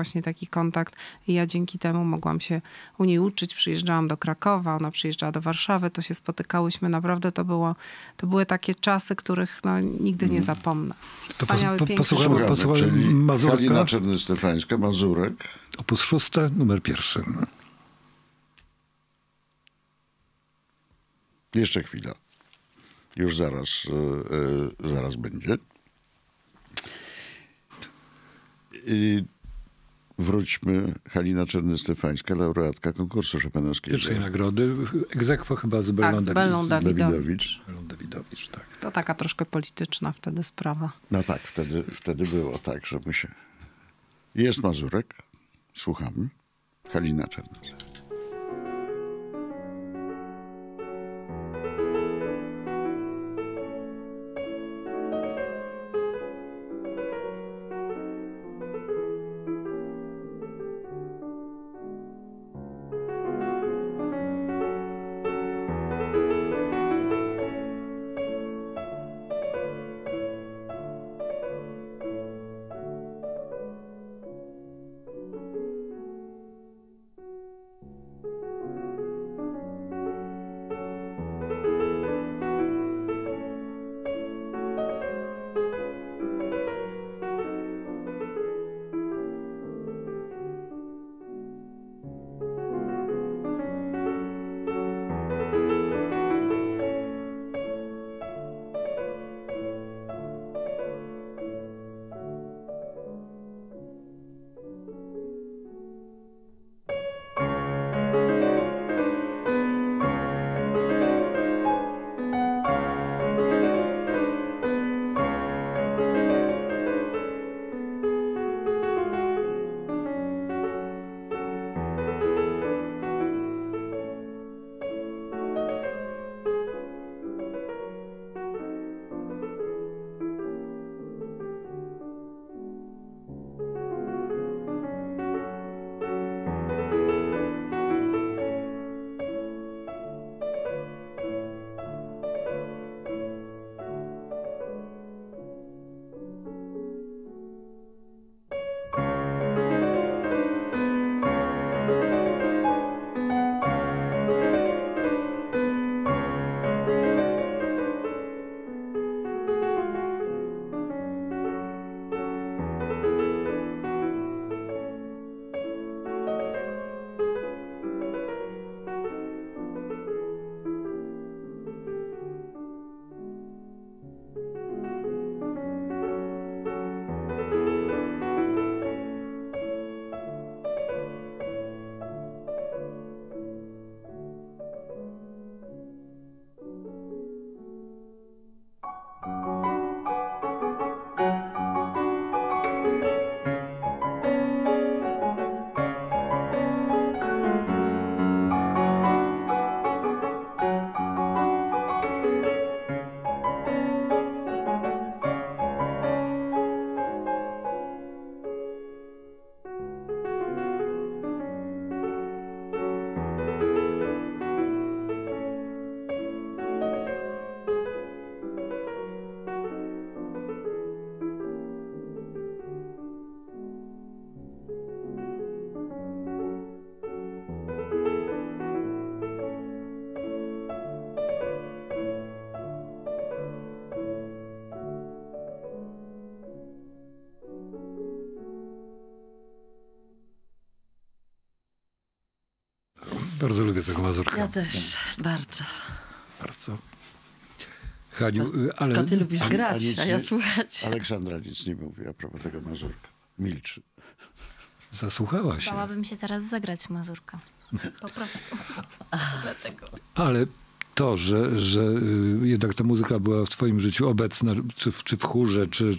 kontakt i ja dzięki temu mogłam się u niej uczyć. Przyjeżdżałam do Krakowa, ona przyjeżdżała do Warszawy, to się spotykałyśmy. Naprawdę to były takie czasy, których no, nigdy nie zapomnę. Wspaniały, piękny posłuchamy Czyli Mazurka. Halina Czerny-Stefańska, Mazurek. Opus 6, numer 1. Jeszcze chwila. Już zaraz będzie. Wróćmy. Halina Czerny-Stefańska, laureatka konkursu Chopinowskiego. Pierwszej nagrody, ex aequo chyba z Bellą z Bellą Dawidowicz. Bellą Dawidowicz, tak. To taka troszkę polityczna wtedy sprawa. No tak, wtedy było tak, że my się... Jest Mazurek. Słuchamy. Halina Czerna. Bardzo lubię tego Mazurka. Ja też, bardzo. Bardzo. Haniu, ale... Tylko ty lubisz grać, nic a ja nie- słuchać. Aleksandra nic nie mówi a propos tego Mazurka. Milczy. Zasłuchała się. Bałabym się teraz zagrać Mazurka. Po prostu. Dlatego. Ale to, że jednak ta muzyka była w twoim życiu obecna, czy w chórze, czy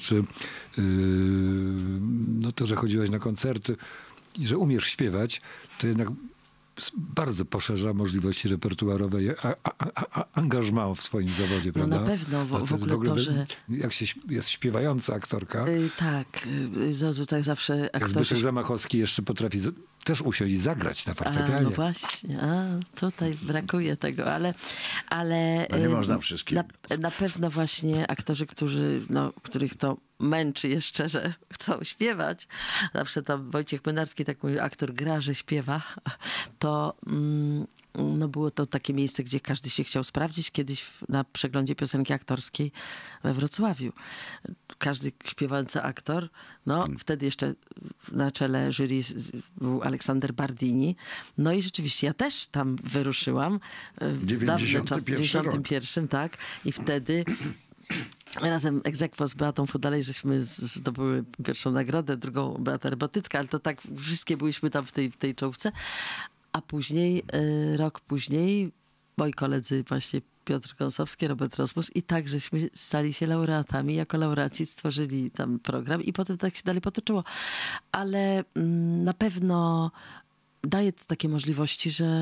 no to, że chodziłaś na koncerty i że umiesz śpiewać, to jednak bardzo poszerza możliwości repertuarowe i angażmą w twoim zawodzie, No prawda? na pewno, A w ogóle to, że... Jak jest śpiewająca aktorka, tak, tutaj zawsze jak aktorzy... Zbyszek Zamachowski jeszcze potrafi też usiąść i zagrać na fortepianie. No właśnie, tutaj brakuje tego, ale No nie można wszystkiego. Na pewno właśnie aktorzy, których to męczy jeszcze, że chcą śpiewać. Zawsze tam Wojciech Mynarski, tak mówi, aktor gra, że śpiewa. To no było to takie miejsce, gdzie każdy się chciał sprawdzić. Kiedyś na przeglądzie piosenki aktorskiej we Wrocławiu. Każdy śpiewający aktor, no wtedy jeszcze na czele jury był Aleksander Bardini. No i rzeczywiście ja też tam wyruszyłam. W 91, tak. I wtedy razem ex aequo z Beatą Fudalej, żeśmy zdobyły pierwszą nagrodę, drugą Beata Rybotycka, ale to tak wszystkie byliśmy tam w tej czołówce. A później, rok później, moi koledzy właśnie Piotr Kąsowski, Robert Rosmus i tak żeśmy stali się laureatami. Jako laureaci stworzyli tam program i potem tak się dalej potoczyło. Ale na pewno daje to takie możliwości, że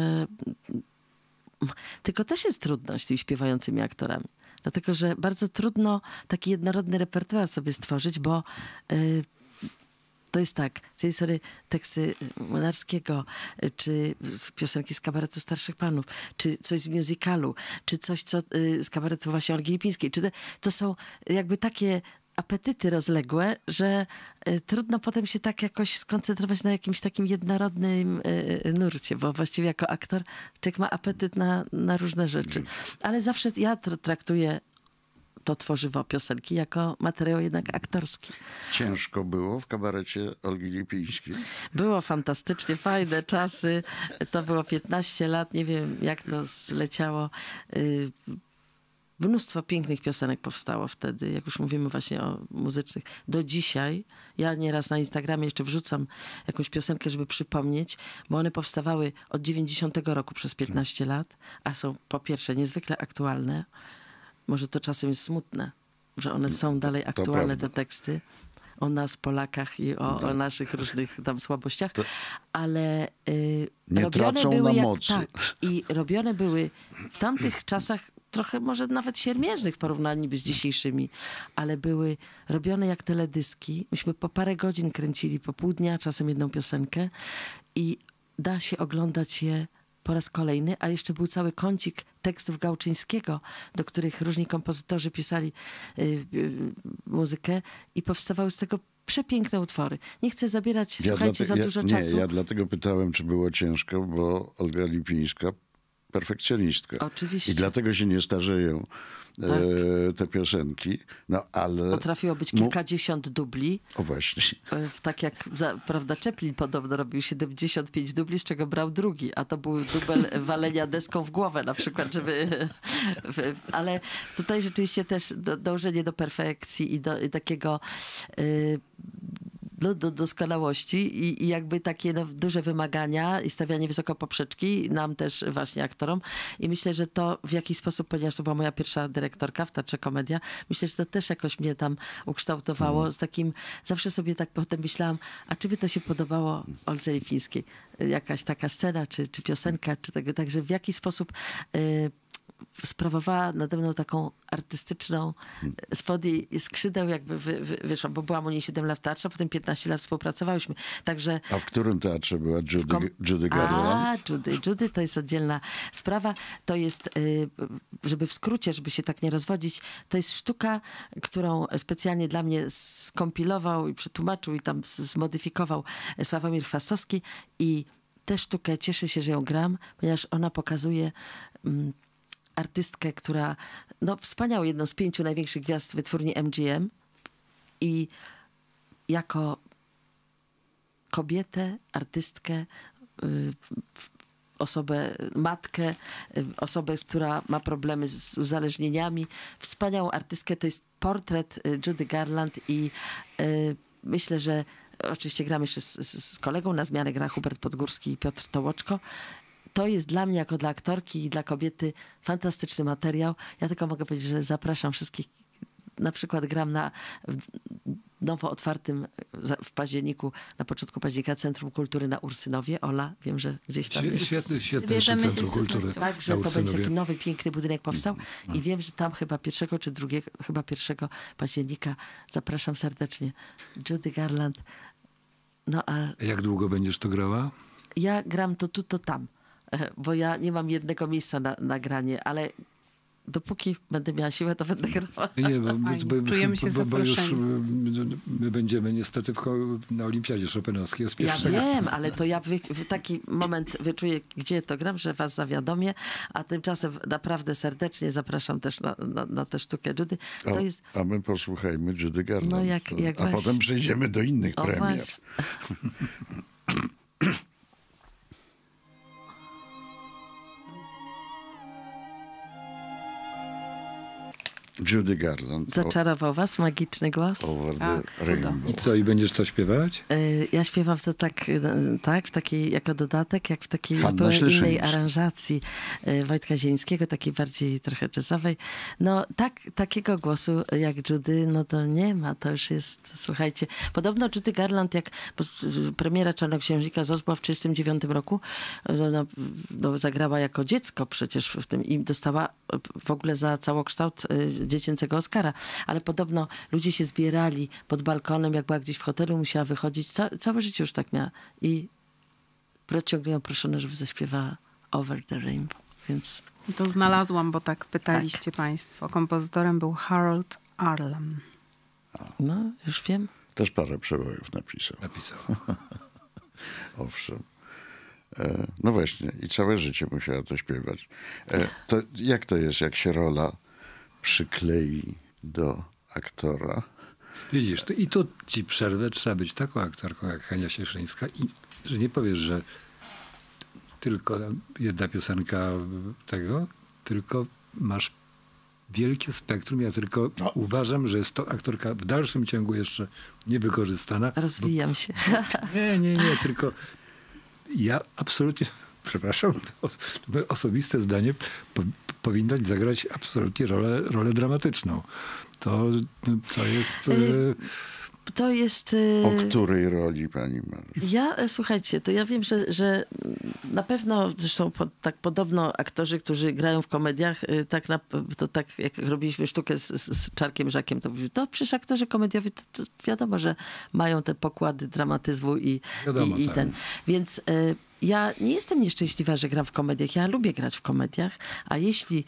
tylko też jest trudność z tymi śpiewającymi aktorami. Dlatego, że bardzo trudno taki jednorodny repertuar sobie stworzyć, bo to jest tak, z tej serii teksty Młynarskiego, czy piosenki z kabaretu Starszych Panów, czy coś z musicalu, czy coś z kabaretu właśnie Olgi Lipińskiej. To są jakby takie apetyty rozległe, że trudno potem się tak jakoś skoncentrować na jakimś takim jednorodnym nurcie, bo właściwie jako aktor człowiek ma apetyt na różne rzeczy. Ale zawsze ja traktuję to tworzywo piosenki jako materiał jednak aktorski. Ciężko było w kabarecie Olgi Lipińskiej? Było fantastycznie, fajne czasy. To było 15 lat, nie wiem jak to zleciało. Mnóstwo pięknych piosenek powstało wtedy, jak już mówimy właśnie o muzycznych. Do dzisiaj, ja nieraz na Instagramie jeszcze wrzucam jakąś piosenkę, żeby przypomnieć, bo one powstawały od 90 roku przez 15 lat, a są po pierwsze niezwykle aktualne. Może to czasem jest smutne, że one są dalej aktualne, te teksty. O nas, Polakach i o naszych różnych tam słabościach, ale robione były na mocy. I robione były w tamtych czasach trochę może nawet siermiężnych w porównaniu z dzisiejszymi, ale były robione jak teledyski. Myśmy po parę godzin kręcili, po pół dnia, czasem jedną piosenkę i da się oglądać je po raz kolejny, a jeszcze był cały kącik tekstów Gałczyńskiego, do których różni kompozytorzy pisali muzykę i powstawały z tego przepiękne utwory. Nie chcę zabierać, słuchajcie, za dużo czasu. Ja dlatego pytałem, czy było ciężko, bo Olga Lipińska perfekcjonistka. Oczywiście. I dlatego się nie starzeją te piosenki. No, ale potrafiło być kilkadziesiąt dubli. O właśnie. Tak jak, prawda, Chaplin podobno robił 75 dubli, z czego brał drugi, a to był dubel walenia deską w głowę na przykład, ale tutaj rzeczywiście też dążenie do perfekcji i do takiego do doskonałości i jakby takie duże wymagania i stawianie wysoko poprzeczki nam też właśnie aktorom. I myślę, że to w jakiś sposób, ponieważ to była moja pierwsza dyrektorka w Teatrze Komedia, myślę, że to też jakoś mnie tam ukształtowało. Z takim, zawsze sobie tak potem myślałam, a czy by to się podobało Oldze Lipińskiej? Jakaś taka scena, czy piosenka, czy tego. Także w jaki sposób sprawowała nade mną taką artystyczną, spod jej skrzydeł jakby wyszła, bo byłam u niej 7 lat w teatrze, potem 15 lat współpracowałyśmy. Także a w którym teatrze była Judy Garland? Judy to jest oddzielna sprawa. To jest, żeby w skrócie, żeby się tak nie rozwodzić, to jest sztuka, którą specjalnie dla mnie skompilował i przetłumaczył i tam zmodyfikował Sławomir Chwastowski i tę sztukę cieszę się, że ją gram, ponieważ ona pokazuje artystkę, która wspaniała, jedną z 5 największych gwiazd wytwórni MGM i jako kobietę, artystkę, osobę, matkę, osobę, która ma problemy z uzależnieniami, wspaniałą artystkę. To jest portret Judy Garland i myślę, że oczywiście gram jeszcze z kolegą, na zmianę gra Hubert Podgórski i Piotr Tołoczko. To jest dla mnie, jako dla aktorki i dla kobiety, fantastyczny materiał. Ja tylko mogę powiedzieć, że zapraszam wszystkich. Na przykład gram na nowo otwartym w październiku, na początku października Centrum Kultury na Ursynowie. Ola, wiem, że gdzieś tam jest. Świetne Centrum Kultury. Tak, że to będzie taki nowy, piękny budynek powstał. I wiem, że tam chyba 1 czy 2, chyba 1 października zapraszam serdecznie. Judy Garland. No a jak długo będziesz to grała? Ja gram to tu, to tam. Bo ja nie mam jednego miejsca na granie, ale dopóki będę miała siłę, to będę grała. Nie, Czujemy się bo już zaproszeni. my będziemy niestety na Olimpiadzie Chopinowskiej od Ja pierwszego. wiem, ale to ja w taki moment wyczuję, gdzie to gram, że was zawiadomię, a tymczasem naprawdę serdecznie zapraszam też na tę sztukę Judy. To jest... A my posłuchajmy Judy Garland. No jak a właśnie. potem przejdziemy do innych O, premier. właśnie. Judy Garland. Zaczarował was magiczny głos? Over the Tak, cudo. Rainbow. I co, i będziesz to śpiewać? Ja śpiewam to tak, w takiej, jako dodatek, jak w takiej Hanna zupełnie innej Śleszyńska. aranżacji Wojtka Zielińskiego, takiej bardziej trochę jazzowej. No takiego głosu jak Judy, no to nie ma, to już jest, słuchajcie. Podobno Judy Garland, bo premiera Czarnoksiężnika ZOS była w 1939 roku, no, zagrała jako dziecko przecież w tym i dostała w ogóle za całokształt dziecięcego Oscara, ale podobno ludzie się zbierali pod balkonem, jak była gdzieś w hotelu, musiała wychodzić. Całe życie już tak miała. I ciągle ją proszono, żeby zaśpiewała Over the Rainbow. Więc To znalazłam, bo tak pytaliście państwo. Kompozytorem był Harold Arlen. no, już wiem. Też parę przebojów napisał. Owszem. No właśnie, i całe życie musiała to śpiewać. To jak to jest, jak się rola przyklei do aktora? Widzisz, i tu ci przerwę, trzeba być taką aktorką jak Hania Śleszyńska i że nie powiesz, że tylko jedna piosenka tego, tylko masz wielkie spektrum. Ja tylko uważam, że jest to aktorka w dalszym ciągu jeszcze niewykorzystana. Rozwijam się. Nie, tylko ja absolutnie, przepraszam, osobiste zdanie, powinnaś zagrać absolutnie rolę dramatyczną. To jest... To jest... O której roli pani marzy? Słuchajcie, to ja wiem, że na pewno, zresztą tak podobno aktorzy, którzy grają w komediach, to tak jak robiliśmy sztukę z Czarkiem Żakiem, to mówił, to przecież aktorzy komediowi, to wiadomo, że mają te pokłady dramatyzmu i tak. ten. Więc ja nie jestem nieszczęśliwa, że gram w komediach. Ja lubię grać w komediach, a jeśli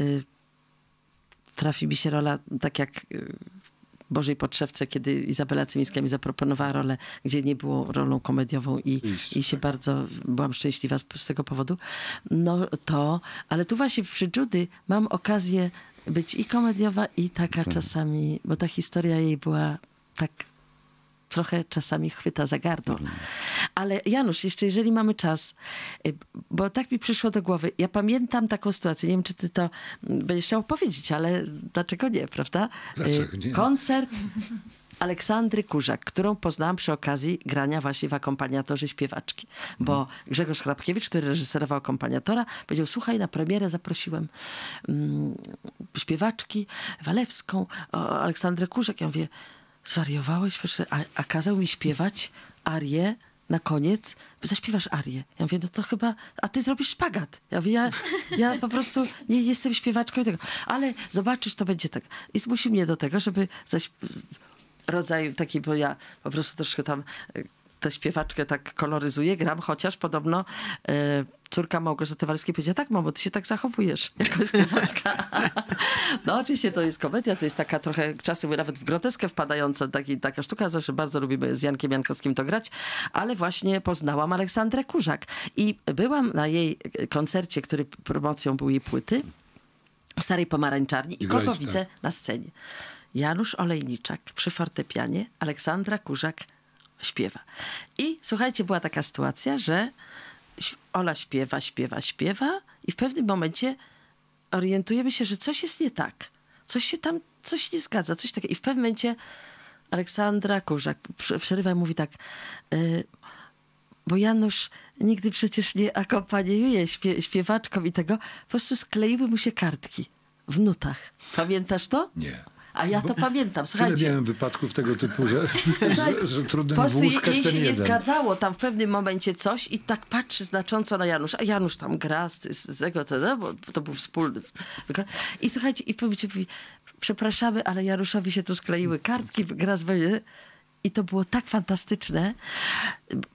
trafi mi się rola, tak jak Bożej Podszewce, kiedy Izabela Cymińska mi zaproponowała rolę, gdzie nie było rolą komediową i się bardzo byłam szczęśliwa z tego powodu. No to, ale tu właśnie przy Judy mam okazję być i komediowa, i taka czasami, bo ta historia jej była tak trochę czasami chwyta za gardło. Ale Janusz, jeszcze jeżeli mamy czas, bo tak mi przyszło do głowy, ja pamiętam taką sytuację, nie wiem, czy ty to będziesz chciał powiedzieć, ale dlaczego nie, prawda? Dlaczego nie? Koncert Aleksandry Kurzak, którą poznałam przy okazji grania właśnie w akompaniatorze śpiewaczki. Bo Grzegorz Chrapkiewicz, który reżyserował akompaniatora, powiedział, słuchaj, na premierę zaprosiłem śpiewaczki Walewską, Aleksandrę Kurzak. Ja mówię, zwariowałeś? A kazał mi śpiewać arię na koniec. Zaśpiewasz arię. Ja mówię, no to chyba... A ty zrobisz szpagat. Ja mówię, ja po prostu nie jestem śpiewaczką i tego. Ale zobaczysz, to będzie tak. I zmusi mnie do tego, żeby rodzaj taki, bo ja po prostu troszkę tam tę śpiewaczkę tak koloryzuję, gram, chociaż podobno córka Małgorzaty Walewskiej powiedziała, tak mamo, ty się tak zachowujesz jako śpiewaczka. No oczywiście to jest komedia, to jest taka trochę, czasem nawet w groteskę wpadająca, taka sztuka, zresztą bardzo lubimy z Jankiem Jankowskim to grać, ale właśnie poznałam Aleksandrę Kurzak i byłam na jej koncercie, który promocją był jej płyty, w Starej Pomarańczarni i kogo widzę na scenie? Janusz Olejniczak przy fortepianie, Aleksandra Kurzak śpiewa. I słuchajcie, była taka sytuacja, że Ola śpiewa i w pewnym momencie orientujemy się, że coś jest nie tak. Coś nie zgadza, coś takiego. I w pewnym momencie Aleksandra Kurzak przerywa i mówi tak, bo Janusz nigdy przecież nie akompaniuje śpiewaczkom i tego, po prostu skleiły mu się kartki w nutach. Pamiętasz to? Nie. A ja to pamiętam, Tyle słuchajcie. miałem wypadków tego typu, że trudno Po mi prostu wyłuskać jej ten się nie jeden. zgadzało tam w pewnym momencie coś i tak patrzy znacząco na Janusza. A Janusz tam gra z tego, bo to był wspólny. I słuchajcie, i w pewnym momencie mówi, przepraszamy, ale Januszowi się tu skleiły kartki, gra z... I to było tak fantastyczne.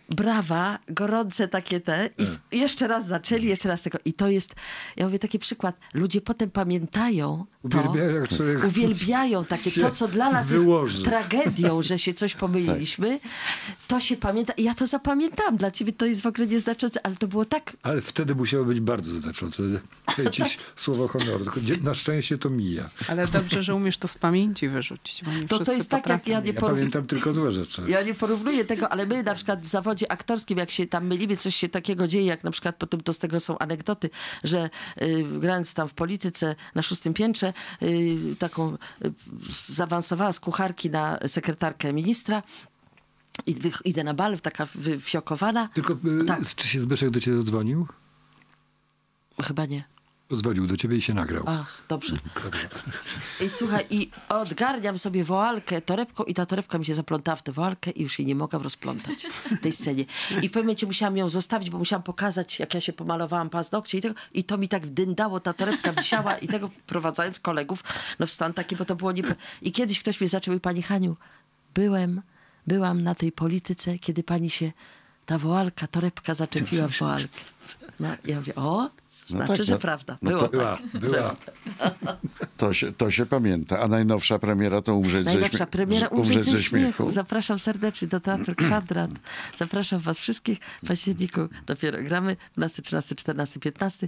brawa, gorące takie te i jeszcze raz zaczęli, jeszcze raz tego. I to jest, ja mówię, taki przykład. Ludzie potem pamiętają Uwielbiają, jak człowiek uwielbiają takie, to co dla nas wyłoży. jest tragedią, że się coś pomyliliśmy, to się pamięta. I ja to zapamiętałam. Dla ciebie to jest w ogóle nieznaczące, ale to było tak. Ale wtedy musiało być bardzo znaczące. Ci słowo honoru. Tylko na szczęście to mija. Ale dobrze, że umiesz to z pamięci wyrzucić. Bo nie To wszyscy jest tak, jak potrafią. ja nie Pamiętam tylko złe rzeczy. Ja nie porównuję tego, ale my na przykład w zawodzie aktorskim, jak się tam mylimy, coś się takiego dzieje, jak na przykład potem to z tego są anegdoty, że grając tam w polityce na 6. piętrze, taką zaawansowała z kucharki na sekretarkę ministra i idę na bal, taka wyfiokowana. Tylko Tak. czy się Zbyszek do ciebie dzwonił? Chyba nie. Dzwonił do ciebie i się nagrał. Ach, dobrze. I słuchaj, i odgarniam sobie woalkę torebką i ta torebka mi się zaplątała w tę woalkę i już jej nie mogłam rozplątać w tej scenie. I w pewnym momencie musiałam ją zostawić, bo musiałam pokazać, jak ja się pomalowałam paznokcie i to mi tak wdyndało, ta torebka wisiała i tego prowadzając kolegów, no w stan taki, bo to było I kiedyś ktoś mnie zaczął, pani Haniu, byłam na tej polityce, kiedy pani się ta woalka, torebka zaczepiła w woalkę. No, ja mówię, znaczy, tak, że no. prawda. No Było. to- Była. To się pamięta. A najnowsza premiera to Najlepsza premiera Umrzeć ze śmiechu. śmiechu. Zapraszam serdecznie do Teatru Kwadrat. Zapraszam was wszystkich. W październiku dopiero gramy. 12, 13, 14, 15.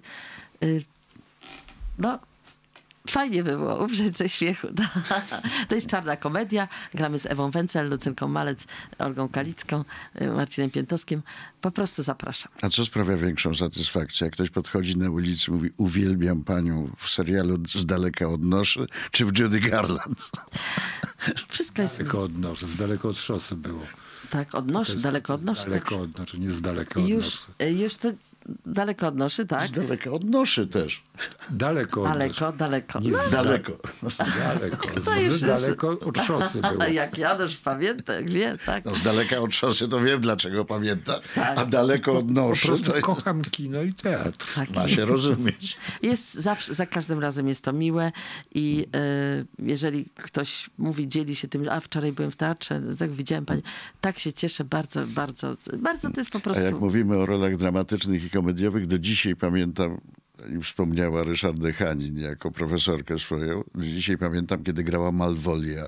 No, fajnie by było umrzeć ze śmiechu. To jest czarna komedia. Gramy z Ewą Wencel, Lucynką Malec, Olgą Kalicką, Marcinem Piętowskim. Po prostu zapraszam. A co sprawia większą satysfakcję? Jak ktoś podchodzi na ulicy i mówi, uwielbiam panią w serialu Z daleka od noszy, czy w Judy Garland? Wszystko jest... Daleko od noszy, z daleko od szosy było. Tak, od noszy, daleko od noszy. Daleko Tak. od noszy, nie z daleka od Już noszy. to daleko od noszy, tak? Z daleka od noszy też. Daleko od noszy. Daleko. Nie z Daleko. Daleko. To już jest- Z daleko od szosy było. Jak Janusz pamięta, jak wie, tak. No, z daleka od szosy to wiem, dlaczego pamięta, a daleko od Po noszy prostu to kocham kino i teatr. Tak ma się rozumieć. Jest zawsze, za każdym razem jest to miłe i jeżeli ktoś mówi, dzieli się tym, a wczoraj byłem w teatrze, tak widziałem pani, tak się cieszę, bardzo, bardzo, bardzo to jest po A prostu... jak mówimy o rolach dramatycznych i komediowych, do dzisiaj pamiętam, i wspomniała Ryszardę Hanin jako profesorkę swoją, do dzisiaj pamiętam, kiedy grała Malwolia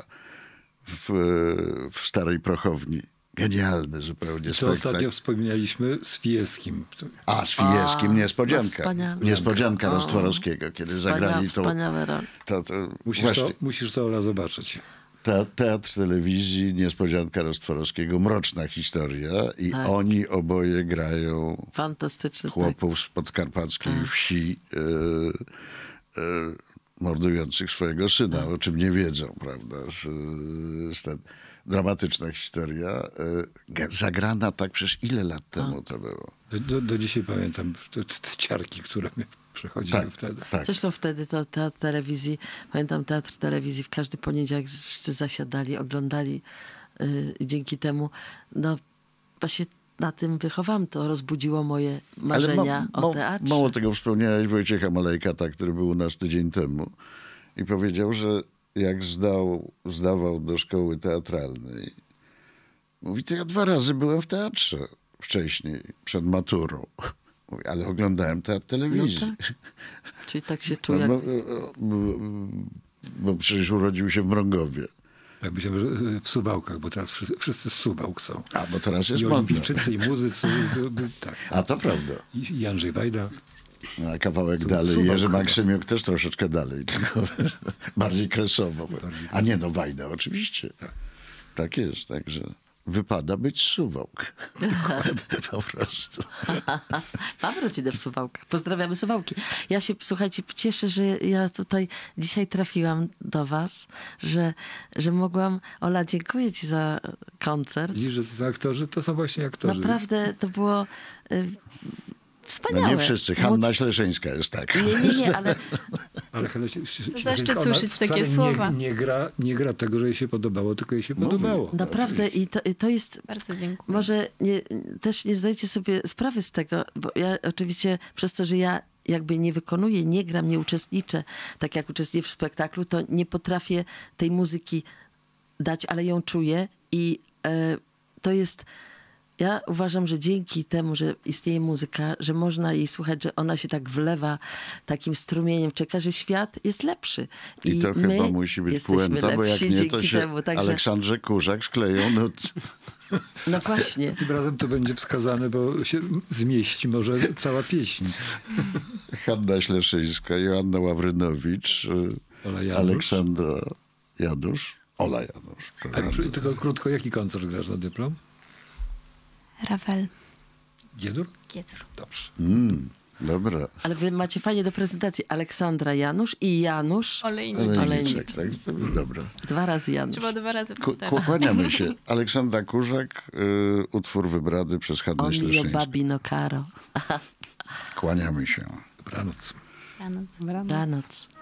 w Starej Prochowni. Genialny zupełnie Co spektakl. ostatnio wspomnieliśmy z Fieskim. A, z Fijewskim, no niespodzianka. wspaniale. Niespodzianka Rostworowskiego, kiedy zagrali tą... Wspaniałe role. To, Musisz to, Ola, zobaczyć. Teatr telewizji, niespodzianka Rostworowskiego, mroczna historia i Tak. oni oboje grają Fantastyczny, tak. chłopów z podkarpackiej wsi mordujących swojego syna, o czym nie wiedzą, prawda? Dramatyczna historia, zagrana tak przecież ile lat temu to było? Do dzisiaj pamiętam te ciarki, które mnie przechodziły wtedy. Tak. Zresztą wtedy to teatr telewizji, pamiętam teatr telewizji, w każdy poniedziałek wszyscy zasiadali, oglądali i dzięki temu, no właśnie na tym wychowałam, to rozbudziło moje marzenia o teatrze. Mało tego wspomniałeś Wojciecha Malejkata, który był u nas tydzień temu i powiedział, że jak zdawał do szkoły teatralnej, mówi, to ja 2 razy byłem w teatrze wcześniej, przed maturą. Mówi, ale oglądałem teatr telewizji. No tak. Czyli tak się czuje. Bo przecież urodził się w Mrągowie. Jak myślałem, że w Suwałkach, bo teraz wszyscy z Suwałk są. A, bo teraz jest I modno. olimpijczycy, i muzycy. Tak. A to prawda. I Andrzej Wajda. A kawałek dalej, Suwałk Jerzy chyba. Maksymiuk też troszeczkę dalej, tylko bardziej kresowo. A nie, no Wajda oczywiście. Tak jest, także wypada być z Suwałk. Po prostu. Mam rodzinę w Suwałkach. Pozdrawiamy Suwałki. Ja się, słuchajcie, cieszę, że ja tutaj dzisiaj trafiłam do was, że mogłam... Ola, dziękuję ci za koncert. Widzisz, że to są aktorzy? To są właśnie aktorzy. Naprawdę to było wspaniałe. No nie wszyscy. Hanna Śleszyńska jest tak. Nie, ale Ale Hela Zaszczyt ona słyszeć wcale takie słowa. Nie gra tego, że jej się podobało, tylko jej się podobało. naprawdę i to jest... Bardzo dziękuję. Może też nie zdajecie sobie sprawy z tego, bo ja oczywiście przez to, że ja jakby nie wykonuję, nie gram, nie uczestniczę, tak jak uczestniczę w spektaklu, to nie potrafię tej muzyki dać, ale ją czuję i to jest Ja uważam, że dzięki temu, że istnieje muzyka, że można jej słuchać, że ona się tak wlewa takim strumieniem czeka, że świat jest lepszy. I to my chyba musi być jesteśmy puenta, bo jak lepsi nie, to dzięki się temu. Także, Aleksandrze Kurzak skleją. no właśnie. Tym razem to będzie wskazane, bo się zmieści może cała pieśń. Hanna Śleszyńska, Joanna Ławrynowicz, Ola Janusz. Aleksandra Janusz, Ola Janusz. A tylko krótko, jaki koncert grasz na dyplom? Ravel. Giedur? Giedur. Dobrze. Dobra. Ale wy macie fajnie do prezentacji Aleksandra Janusz i Janusz. Olejniczek, tak? Dobra. 2 razy Janusz. Trzeba 2 razy powtarzać. Kłaniamy się. Aleksandra Kurzak, utwór wybrany przez Hannę Onio Śleszyńską. babino caro. Kłaniamy się. Dobranoc. Ranoc. Dobranoc.